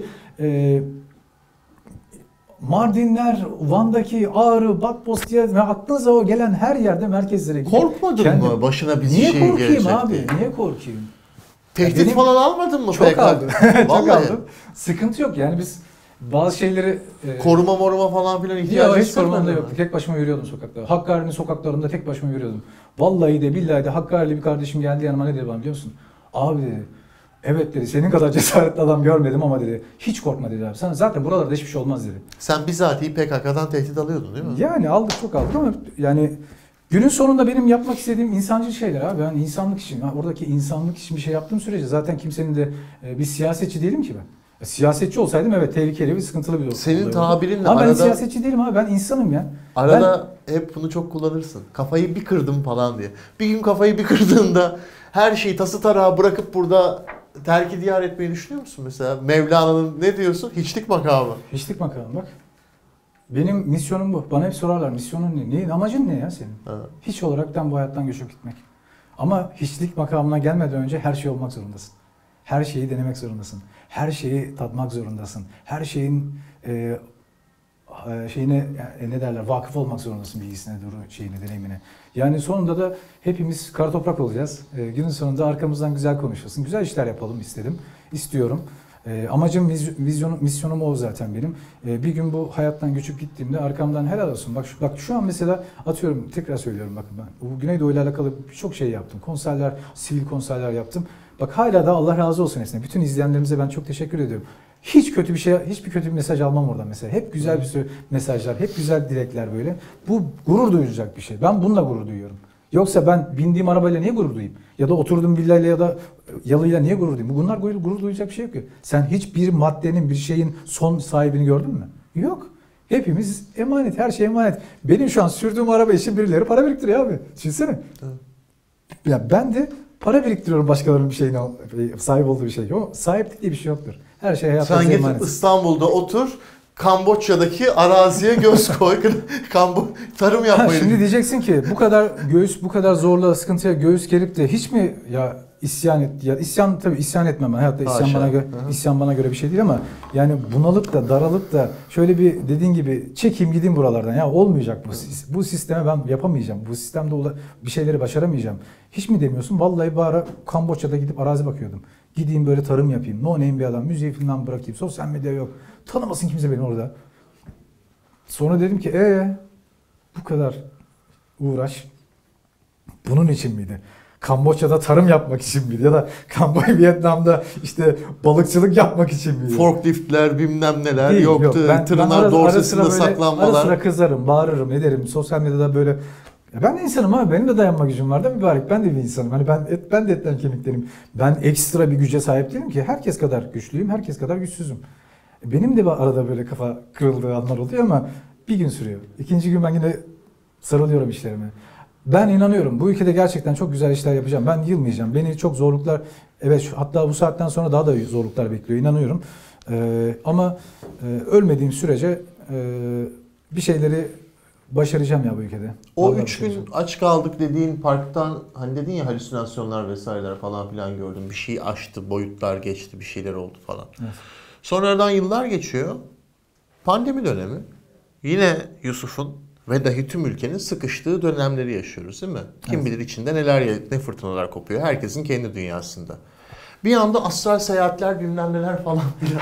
Mardinler, Van'daki Ağrı, Batbos diye ve aklınıza o gelen her yerde merkezlere gidip... Korkmadın mı başına bir şey gelecek? Niye korkayım abi? Niye korkayım? Tehdit falan almadın mı? Çok aldım. Çok aldım. Sıkıntı yok yani biz bazı şeyleri... Koruma falan filan ihtiyacı hiç korumam da yoktu. Tek başıma yürüyordum sokakta. Hakkari'nin sokaklarında tek başıma yürüyordum. Vallahi de billahi de Hakkari'li bir kardeşim geldi yanıma, ne dedi bana biliyor musun? Abi dedi, evet dedi, senin kadar cesaretli adam görmedim ama dedi, hiç korkma dedi abi. Sana zaten buralarda hiçbir şey olmaz dedi. Sen bizatihi PKK'dan tehdit alıyordun değil mi? Yani aldık, çok aldık ama yani günün sonunda benim yapmak istediğim insancıl şeyler abi. Ben insanlık için, oradaki insanlık için bir şey yaptığım sürece zaten kimsenin de bir siyasetçi değilim ki ben. Siyasetçi olsaydım evet tehlikeli ve sıkıntılı bir senin tabirinle ama ben siyasetçi değilim abi, ben insanım ya. Arada hep bunu çok kullanırsın. Kafayı bir kırdım falan diye. Bir gün kafayı bir kırdığında her şeyi tası tarağı bırakıp burada terk-i diyar etmeyi düşünüyor musun mesela? Mevlana'nın ne diyorsun? Hiçlik makamı. Hiçlik makamı bak. Benim misyonum bu. Bana hep sorarlar misyonun ne? Neyin amacın ne ya senin? Ha. Hiç olaraktan bu hayattan göçüp gitmek. Ama hiçlik makamına gelmeden önce her şey olmak zorundasın. Her şeyi denemek zorundasın. Her şeyi tatmak zorundasın. Her şeyin şeyine ne derler, vakıf olmak zorundasın, bilgisine, şeyine, deneyimine. Yani sonunda da hepimiz kara toprak olacağız. Günün sonunda arkamızdan güzel konuşulsun. Güzel işler yapalım istiyorum. Amacım, misyonum o zaten benim. Bir gün bu hayattan göçüp gittiğimde arkamdan helal olsun. Bak şu an mesela atıyorum, tekrar söylüyorum bakın ben. Bu Güneydoğu ile alakalı birçok şey yaptım. Konserler, sivil konserler yaptım. Bak hala da Allah razı olsun esne. Bütün izleyenlerimize ben çok teşekkür ediyorum. Hiçbir kötü bir mesaj almam oradan mesela. Hep güzel bir sürü mesajlar, hep güzel dilekler böyle. Bu gurur duyulacak bir şey. Ben bununla gurur duyuyorum. Yoksa ben bindiğim arabayla niye gurur duyayım? Ya da oturduğum villayla ya da yalıyla niye gurur duyayım? Bunlar gurur duyacak bir şey yok ki. Sen hiçbir maddenin, bir şeyin son sahibini gördün mü? Yok. Hepimiz emanet, her şey emanet. Benim şu an sürdüğüm araba için birileri para biriktiriyor abi. Düşünsene. Evet. Ya ben de para biriktiriyorum başkalarının bir şeyine sahip olduğu bir şey. Yok. Sahiplik diye bir şey yoktur. Her şey hayatımızda emanet. Sen gidip İstanbul'da otur, Kamboçya'daki araziye göz koy. Tarım yapmayı. Şimdi diyeceksin ki bu kadar bu kadar zorla, sıkıntıya göğüs gerip de hiç mi ya isyan et, ya isyan, tabii isyan etmem. Hayatta isyan bana göre bir şey değil ama yani bunalıp da daralıp da şöyle bir dediğin gibi çekeyim gideyim buralardan. Ya olmayacak bu sisteme ben yapamayacağım. Bu sistemde bir şeyleri başaramayacağım. Hiç mi demiyorsun? Vallahi bari Kamboçya'da gidip arazi bakıyordum. Gideyim böyle tarım yapayım. No name bir adam. Müziği falan bırakayım. Sosyal medya yok. Tanımasın kimse beni orada. Sonra dedim ki bu kadar uğraş bunun için miydi? Kamboçya'da tarım yapmak için miydi? Ya da Vietnam'da işte balıkçılık yapmak için miydi? Forkliftler bilmem neler Değil, yoktu. Tırnar dorsesinde saklanmalar. Ara sıra kızarım, bağırırım, ederim. Sosyal medyada böyle. Ya ben de insanım abi. Benim de dayanma gücüm var da mübarek. Ben de bir insanım. Hani ben de etten kemiklerim. Ben ekstra bir güce sahip değilim ki. Herkes kadar güçlüyüm, herkes kadar güçsüzüm. Benim de arada böyle kafa kırıldığı anlar oluyor ama bir gün sürüyor. İkinci gün ben yine sarılıyorum işlerime. Ben inanıyorum bu ülkede gerçekten çok güzel işler yapacağım. Ben yılmayacağım. Beni çok zorluklar, hatta bu saatten sonra daha da zorluklar bekliyor inanıyorum. Ama ölmediğim sürece bir şeyleri başaracağım ya bu ülkede. O Vallahi 3 gün aç kaldık dediğin parktan hani dedin ya halüsinasyonlar vesaireler falan filan gördüm. Bir şey aştı, boyutlar geçti, bir şeyler oldu falan. Evet. Sonradan yıllar geçiyor. Pandemi dönemi. Yine Yusuf'un ve dahi tüm ülkenin sıkıştığı dönemleri yaşıyoruz değil mi? Kim bilir içinde ne fırtınalar kopuyor. Herkesin kendi dünyasında. Bir anda astral seyahatler bilmem neler falan filan.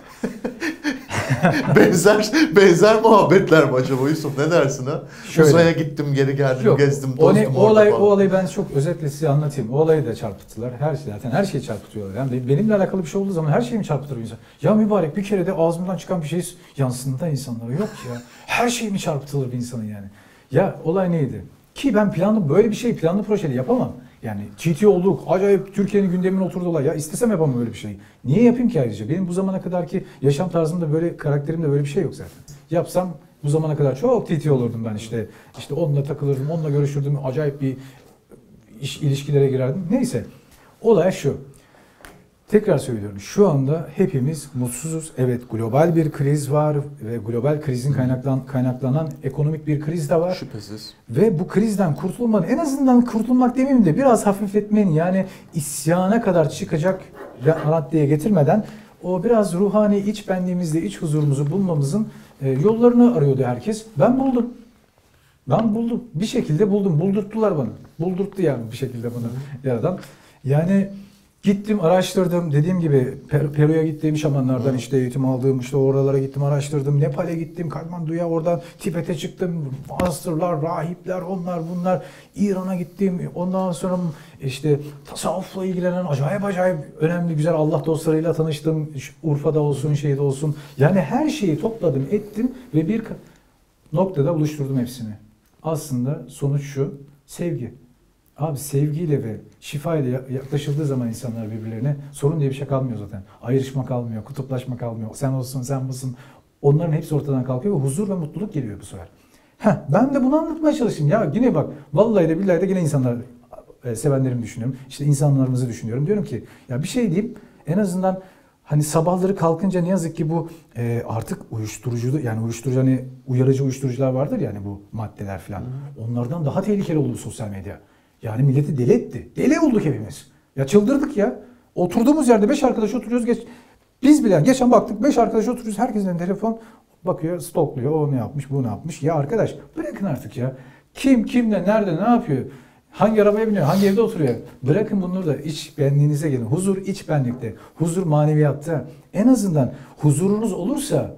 benzer muhabbetler mi acaba Yusuf, ne dersin ha? Şöyle. Uzaya gittim, geri geldim, Yok, gezdim, o tozdum orada falan. O olayı ben çok özetle size anlatayım. O olayı da çarpıttılar. Her şeyi çarpıtıyorlar. Yani benimle alakalı bir şey olduğu zaman her şeyi mi çarpıtır insan? Ya mübarek bir kere de ağzımdan çıkan bir şey yansın da insanlara. Yok ya. Her şey mi çarpıtılır bir insanın yani? Ya olay neydi? Ki ben böyle bir şey planlı projeli yapamam. Yani GT olduk, acayip Türkiye'nin gündemine oturdu olay. Ya istesem yapamam öyle bir şey. Niye yapayım ki ayrıca? Benim bu zamana kadarki yaşam tarzımda böyle, karakterimde böyle bir şey yok zaten. Yapsam bu zamana kadar çok TT olurdum ben işte. İşte onunla takılırdım, onunla görüşürdüm, acayip bir ilişkilere girerdim. Neyse, olay şu. Tekrar söylüyorum, şu anda hepimiz mutsuzuz. Evet, global bir kriz var ve global krizin kaynaklanan ekonomik bir kriz de var. Şüphesiz. Ve bu krizden kurtulmanın, en azından kurtulmak demeyeyim de biraz hafifletmenin, yani isyana kadar çıkacak raddeye getirmeden o biraz ruhani iç benliğimizde iç huzurumuzu bulmamızın yollarını arıyordu herkes. Ben buldum. Bir şekilde buldum. Buldurttular bana. Buldurttu yani bir şekilde bana yaradan. Yani gittim, araştırdım. Dediğim gibi Peru'ya gittim, şamanlardan işte eğitim aldım. İşte oralara gittim, araştırdım. Nepal'e gittim, Kathmandu'ya, oradan Tibet'e çıktım. Masterlar, rahipler, onlar bunlar. İran'a gittim. Ondan sonra işte tasavvufla ilgilenen acayip önemli güzel Allah dostlarıyla tanıştım. Urfa'da olsun, şeyde olsun. Yani her şeyi topladım, ettim ve bir noktada buluşturdum hepsini. Aslında sonuç şu: sevgi. Abi sevgiyle ve şifayla yaklaşıldığı zaman insanlar birbirlerine sorun diye bir şey kalmıyor zaten. Ayrışma kalmıyor, kutuplaşma kalmıyor. Sen olsun, sen mısın? Onların hepsi ortadan kalkıyor ve huzur ve mutluluk geliyor bu sefer. Ben de bunu anlatmaya çalıştım. Ya yine bak, vallahi de billahi de yine insanlar sevenlerimi düşünüyorum. İşte insanlarımızı düşünüyorum. Diyorum ki ya bir şey diyeyim, en azından hani sabahları kalkınca ne yazık ki bu artık uyuşturucu, yani uyuşturucu, hani uyarıcı uyuşturucular vardır yani, bu maddeler falan. Onlardan daha tehlikeli oldu sosyal medya. Yani milleti deli etti. Deli olduk hepimiz. Ya çıldırdık ya. Oturduğumuz yerde 5 arkadaş oturuyoruz. Biz bile geçen baktık 5 arkadaş oturuyoruz. Herkesin telefon bakıyor, stalkluyor. O ne yapmış, bu ne yapmış. Ya arkadaş bırakın artık ya. Kim kimle, nerede, ne yapıyor? Hangi arabaya biniyor, hangi evde oturuyor? Bırakın bunları da iç benliğinize gelin. Huzur iç benlikte. Huzur maneviyatta. En azından huzurunuz olursa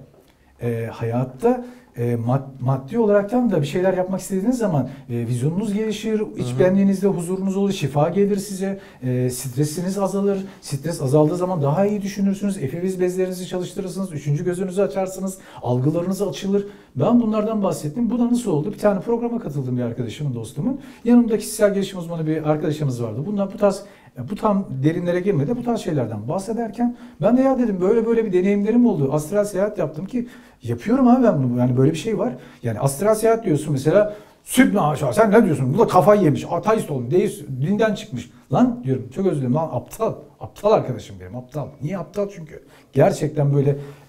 hayatta maddi olaraktan da bir şeyler yapmak istediğiniz zaman vizyonunuz gelişir, iç benliğinizde huzurunuz olur, şifa gelir size, stresiniz azalır. Stres azaldığı zaman daha iyi düşünürsünüz, efiviz bezlerinizi çalıştırırsınız, üçüncü gözünüzü açarsınız, algılarınız açılır. Ben bunlardan bahsettim. Bu da nasıl oldu? Bir tane programa katıldım, bir arkadaşımın, dostumun. Yanımda kişisel gelişim uzmanı bir arkadaşımız vardı. Bu tam derinlere girmedi. Bu tarz şeylerden bahsederken ben de ya dedim, böyle bir deneyimlerim oldu. Astral seyahat yaptım ki yapıyorum abi ben bunu. Yani böyle bir şey var. Yani astral seyahat diyorsun mesela. Sübna aşağı, sen ne diyorsun? Bu da kafayı yemiş. Ateist olmuş. Dinden çıkmış. Lan diyorum, çok özür dilerim lan, aptal. Aptal arkadaşım benim, aptal. Niye aptal? Çünkü gerçekten böyle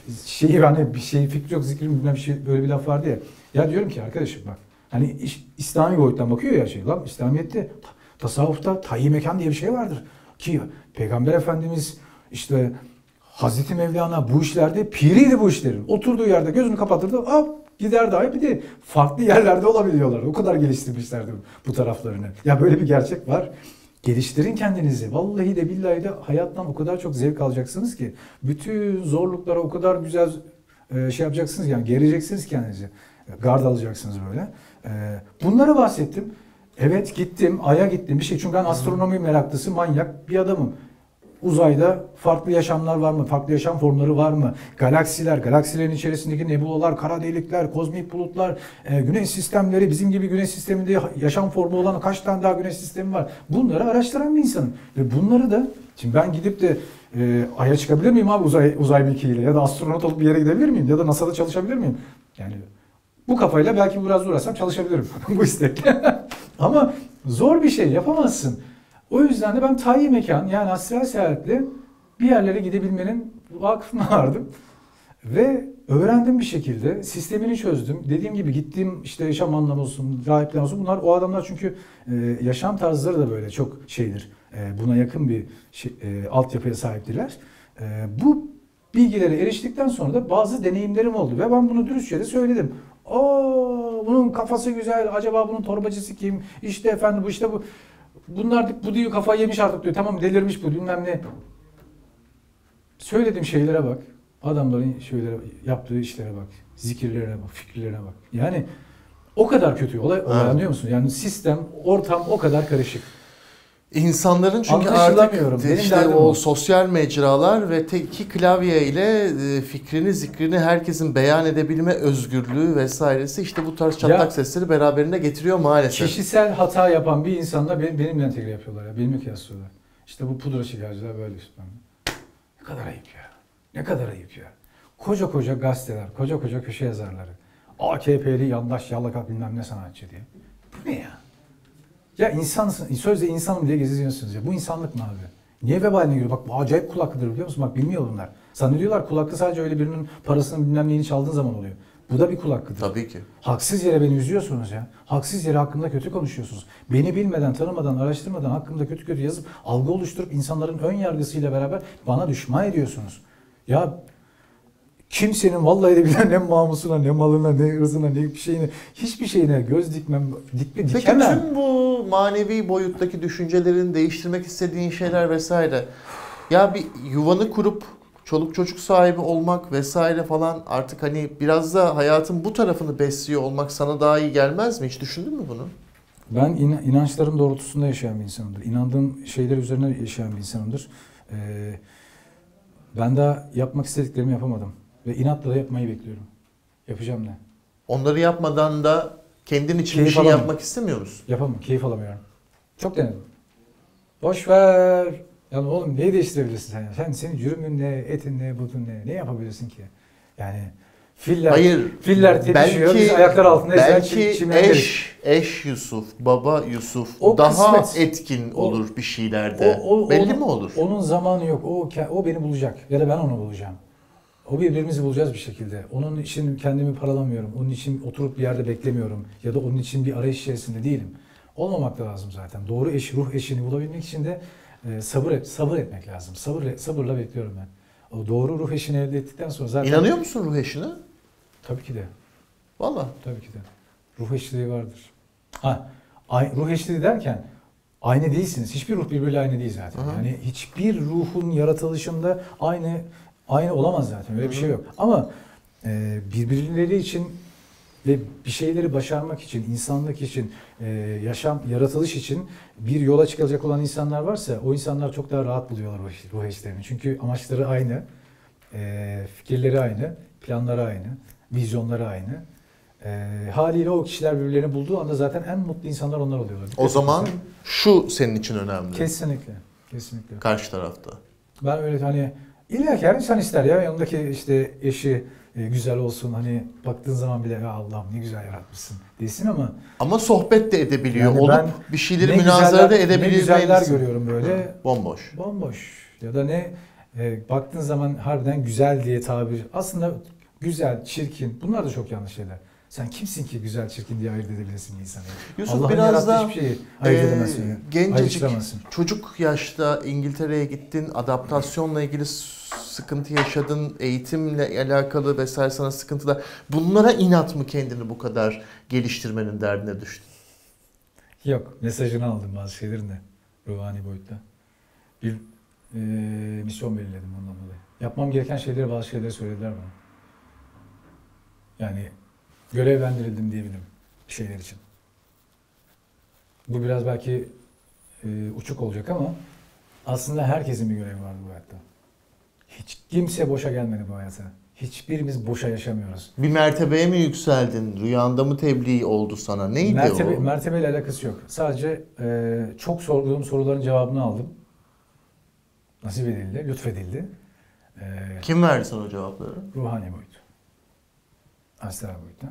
hani bir şey fikri yok zikrim bilmem bir şey böyle bir laf vardı ya. Ya diyorum ki arkadaşım bak hani İslami boyuttan bakıyor ya şey lan İslamiyet'te tasavvufta tayyi mekan diye bir şey vardır. Ki Peygamber Efendimiz işte Hazreti Mevlana bu işlerde piriydi bu işlerin. Oturduğu yerde gözünü kapatırdı hop gider dahi bir de farklı yerlerde olabiliyorlar. O kadar geliştirmişlerdi bu taraflarını. Ya böyle bir gerçek var. Geliştirin kendinizi. Vallahi de billahi de hayattan o kadar çok zevk alacaksınız ki. Bütün zorluklara o kadar güzel şey yapacaksınız yani gereceksiniz kendinizi. Gard alacaksınız böyle. Bunlara bahsettim. Evet gittim, Ay'a gittim bir şey. Çünkü ben astronomi meraklısı, manyak bir adamım. Uzayda farklı yaşamlar var mı? Farklı yaşam formları var mı? Galaksiler, galaksilerin içerisindeki nebulalar, kara delikler, kozmik bulutlar, güneş sistemleri, bizim gibi güneş sisteminde yaşam formu olan kaç tane daha güneş sistemi var? Bunları araştıran bir insanım. Ve bunları da, şimdi ben gidip de Ay'a çıkabilir miyim abi uzay mekiğiyle? Ya da astronot olup bir yere gidebilir miyim? Ya da NASA'da çalışabilir miyim? Yani bu kafayla belki biraz uğraşsam çalışabilirim bu istekle. Ama zor bir şey yapamazsın. O yüzden de ben tayyi mekan yani astral seyahatle bir yerlere gidebilmenin vakfına vardım. Ve öğrendim bir şekilde. Sistemini çözdüm. Dediğim gibi gittiğim işte yaşam anlamı olsun, rahipler olsun. Bunlar o adamlar çünkü yaşam tarzları da böyle çok şeydir. Buna yakın bir altyapıya sahiptiler. Bu bilgilere eriştikten sonra da bazı deneyimlerim oldu. Ve ben bunu dürüstçe de söyledim. Bunun kafası güzel. Acaba bunun torbacısı kim? İşte efendim bu işte bu. Bunlar bu diyor kafayı yemiş artık diyor. Tamam delirmiş bu bilmem ne. Söylediğim şeylere bak. Adamların yaptığı işlere bak. Zikirlerine bak, fikirlerine bak. Yani o kadar kötü olay anlıyor musun? Yani sistem, ortam o kadar karışık. İnsanların çünkü artık işte o sosyal mecralar ve iki klavye ile fikrini, zikrini herkesin beyan edebilme özgürlüğü vesairesi işte bu tarz çatlak sesleri beraberinde getiriyor maalesef. Kişisel hata yapan bir insanla benimle entegre yapıyorlar ya. Benimle kıyaslıyorlar. İşte bu pudra şekerciler böyle işte. Ne kadar ayıp ya. Ne kadar ayıp ya. Koca koca gazeteler, koca koca köşe yazarları. AKP'li yandaş yalaka bilmem ne sanatçı diye. Bu ne ya? Ya insansın, sözde insanım diye geziyorsunuz ya. Bu insanlık mı abi? Niye vebaline giriyor? Bak bu acayip kulaklıdır biliyor musun? Bak bilmiyor bunlar. Zannediyorlar kulaklı sadece öyle birinin parasını bilmem neyini çaldığın zaman oluyor. Bu da bir kulaklıdır. Tabii ki. Haksız yere beni üzüyorsunuz ya. Haksız yere hakkımda kötü konuşuyorsunuz. Beni bilmeden, tanımadan, araştırmadan hakkımda kötü kötü yazıp algı oluşturup insanların ön yargısıyla beraber bana düşman ediyorsunuz. Ya kimsenin vallahi de bilen ne namusuna, ne malına, ne ırzına, ne bir şeyine, hiçbir şeyine göz dikmem, dikemem. Peki tüm bu manevi boyuttaki düşüncelerini değiştirmek istediğin şeyler vesaire. Ya bir yuvanı kurup çoluk çocuk sahibi olmak vesaire falan artık hani biraz da hayatın bu tarafını besliyor olmak sana daha iyi gelmez mi? Hiç düşündün mü bunu? Ben inançlarım doğrultusunda yaşayan bir insanımdır. İnandığım şeyler üzerine yaşayan bir insanımdır. Ben daha yapmak istediklerimi yapamadım. Ve inatla da yapmayı bekliyorum. Yapacağım ne? Onları yapmadan da kendin için bir şey yapmak istemiyor musun? Yapamam. Keyif alamıyorum. Çok denedim. Boş ver. Yani oğlum neyi değiştirebilirsin sen? Senin cürümün ne, etin ne, budun ne? Ne yapabilirsin ki? Yani filler tepişiyor, biz ayaklar altında belki eş Yusuf, baba Yusuf o daha kısmet. Etkin olur bir şeylerde. Belli mi olur? Onun zamanı yok. O beni bulacak ya da ben onu bulacağım. O birbirimizi bulacağız bir şekilde. Onun için kendimi paralamıyorum. Onun için oturup bir yerde beklemiyorum. Ya da onun için bir arayış içerisinde değilim. Olmamak da lazım zaten. Doğru ruh eşini bulabilmek için de sabır etmek lazım. Sabırla bekliyorum ben. O doğru ruh eşini elde ettikten sonra zaten... İnanıyor musun ruh eşine? Tabii ki de. Vallahi. Tabii ki de. Ruh eşliği vardır. Ruh eşliği derken aynı değilsiniz. Hiçbir ruh birbiriyle aynı değil zaten. Hı-hı. Yani hiçbir ruhun yaratılışında aynı olamaz zaten. Öyle bir şey yok. Ama birbirleri için ve bir şeyleri başarmak için, insanlık için, yaratılış için bir yola çıkacak olan insanlar varsa o insanlar çok daha rahat buluyorlar ruh eşlerini. Çünkü amaçları aynı, fikirleri aynı, planları aynı, vizyonları aynı. Haliyle o kişiler birbirlerini bulduğu anda zaten en mutlu insanlar onlar oluyorlar. O zaman şu senin için önemli. Kesinlikle. Kesinlikle. Karşı tarafta. Ben öyle hani illa ki her insan ister ya yanındaki işte eşi güzel olsun hani baktığın zaman bile ya Allah'ım ne güzel yaratmışsın desin ama sohbet de edebiliyor. Yani olup bir şeyleri münazara da edebiliyor. Ne güzeller görüyorum böyle. Bomboş. Bomboş. Ya da ne Baktığın zaman harbiden güzel diye tabir. Aslında güzel, çirkin bunlar da çok yanlış şeyler. Sen kimsin ki güzel, çirkin diye ayırt edebilirsin bir insanı? Yusuf Allah'ın biraz yarattığı da hiçbir şeyi ayırt edemezsin. gencecik, ayrıştıramazsın. çocuk yaşta İngiltere'ye gittin, adaptasyonla ilgili sıkıntı yaşadın, eğitimle alakalı vesaire sana sıkıntılar. Bunlara inat mı kendini bu kadar geliştirmenin derdine düştün? Yok, mesajını aldım bazı şeylerin de ruhani boyutta. Bir misyon belirledim ondan dolayı. Yapmam gereken şeyleri, bazı şeyleri söylediler bana. Yani görevlendirildim diyebilirim bir şeyler için. Bu biraz belki uçuk olacak ama aslında herkesin bir görevi var bu hayatta. Hiç kimse boşa gelmedi bu hayata. Hiçbirimiz boşa yaşamıyoruz. Bir mertebeye mi yükseldin? Rüyanda mı tebliğ oldu sana? Neydi o? Mertebeyle alakası yok. Sadece çok sorduğum soruların cevabını aldım. Nasip edildi, lütfedildi. Kim verdi sana o cevapları? Ruhani boyut. Astral boyuttan.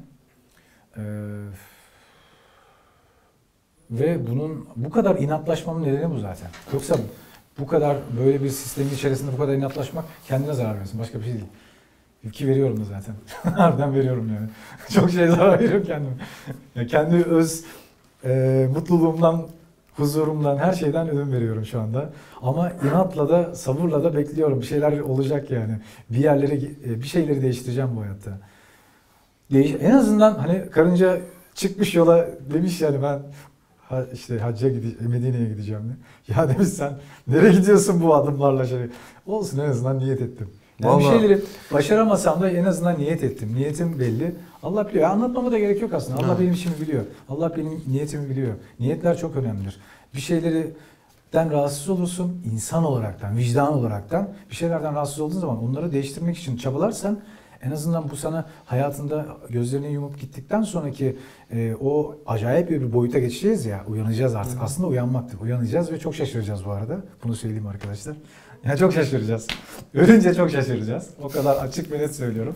Ve bunun bu kadar inatlaşmamın nedeni bu zaten. Yoksa bu kadar böyle bir sistemin içerisinde bu kadar inatlaşmak kendine zarar veriyorsun. Başka bir şey değil. Ki veriyorum da zaten. Harbiden veriyorum yani. Çok şey zarar veriyorum kendime. Yani kendi öz mutluluğumdan, huzurumdan, her şeyden ödün veriyorum şu anda. Ama inatla da, sabırla da bekliyorum. Bir şeyler olacak yani. Bir yerleri, bir şeyleri değiştireceğim bu hayatta. En azından hani karınca çıkmış yola demiş yani ben işte hacca gideceğim, Medine'ye gideceğim diye. Ya demiş sen nereye gidiyorsun bu adımlarla şey. Olsun en azından niyet ettim. Yani Vallahi... bir şeyleri başaramasam da en azından niyet ettim. Niyetim belli. Allah biliyor. Anlatmama da gerek yok aslında. Allah benim işimi biliyor. Allah benim niyetimi biliyor. Niyetler çok önemlidir. Bir şeylerden rahatsız olursun. İnsan olaraktan, vicdan olaraktan bir şeylerden rahatsız olduğun zaman onları değiştirmek için çabalarsan en azından bu sana hayatında gözlerini yumup gittikten sonraki o acayip bir boyuta geçeceğiz ya. Uyanacağız artık. Aslında uyanmaktır. Uyanacağız ve çok şaşıracağız bu arada. Bunu söyleyeyim arkadaşlar. Ya çok şaşıracağız. Ölünce çok şaşıracağız. O kadar açık ve net söylüyorum.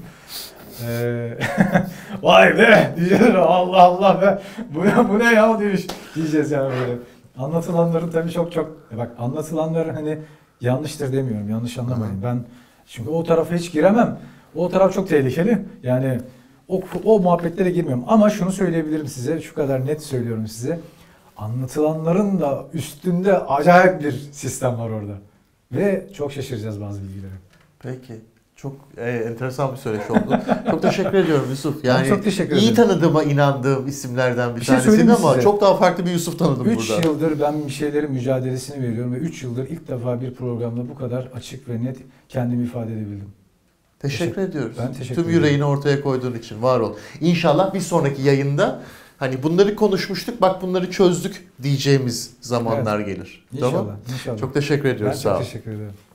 Vay be! Diyeceğiz. Allah Allah be! Bu ne ya diyeceğiz yani böyle. Anlatılanların tabii çok bak anlatılanların hani yanlıştır demiyorum. Yanlış anlamayın. Ben çünkü o tarafa hiç giremem. O taraf çok tehlikeli. Yani o muhabbetlere girmiyorum. Ama şunu söyleyebilirim size. Şu kadar net söylüyorum size. Anlatılanların da üstünde acayip bir sistem var orada. Ve çok şaşıracağız bazı bilgileri. Peki. Çok enteresan bir söyleşi oldu. Çok teşekkür ediyorum Yusuf. Yani çok teşekkür ederim. İyi tanıdığıma inandığım isimlerden bir tanesiydi ama size. Çok daha farklı bir Yusuf tanıdım 3 burada. 3 yıldır ben bir şeylerin mücadelesini veriyorum ve 3 yıldır ilk defa bir programda bu kadar açık ve net kendimi ifade edebildim. Teşekkür ediyoruz. Ben teşekkür Tüm yüreğini ortaya koyduğun için var ol. İnşallah bir sonraki yayında hani bunları konuşmuştuk, bak bunları çözdük diyeceğimiz zamanlar gelir. İnşallah, Tamam? inşallah. Çok teşekkür ediyoruz. Ben sağ ol. çok teşekkür ederim.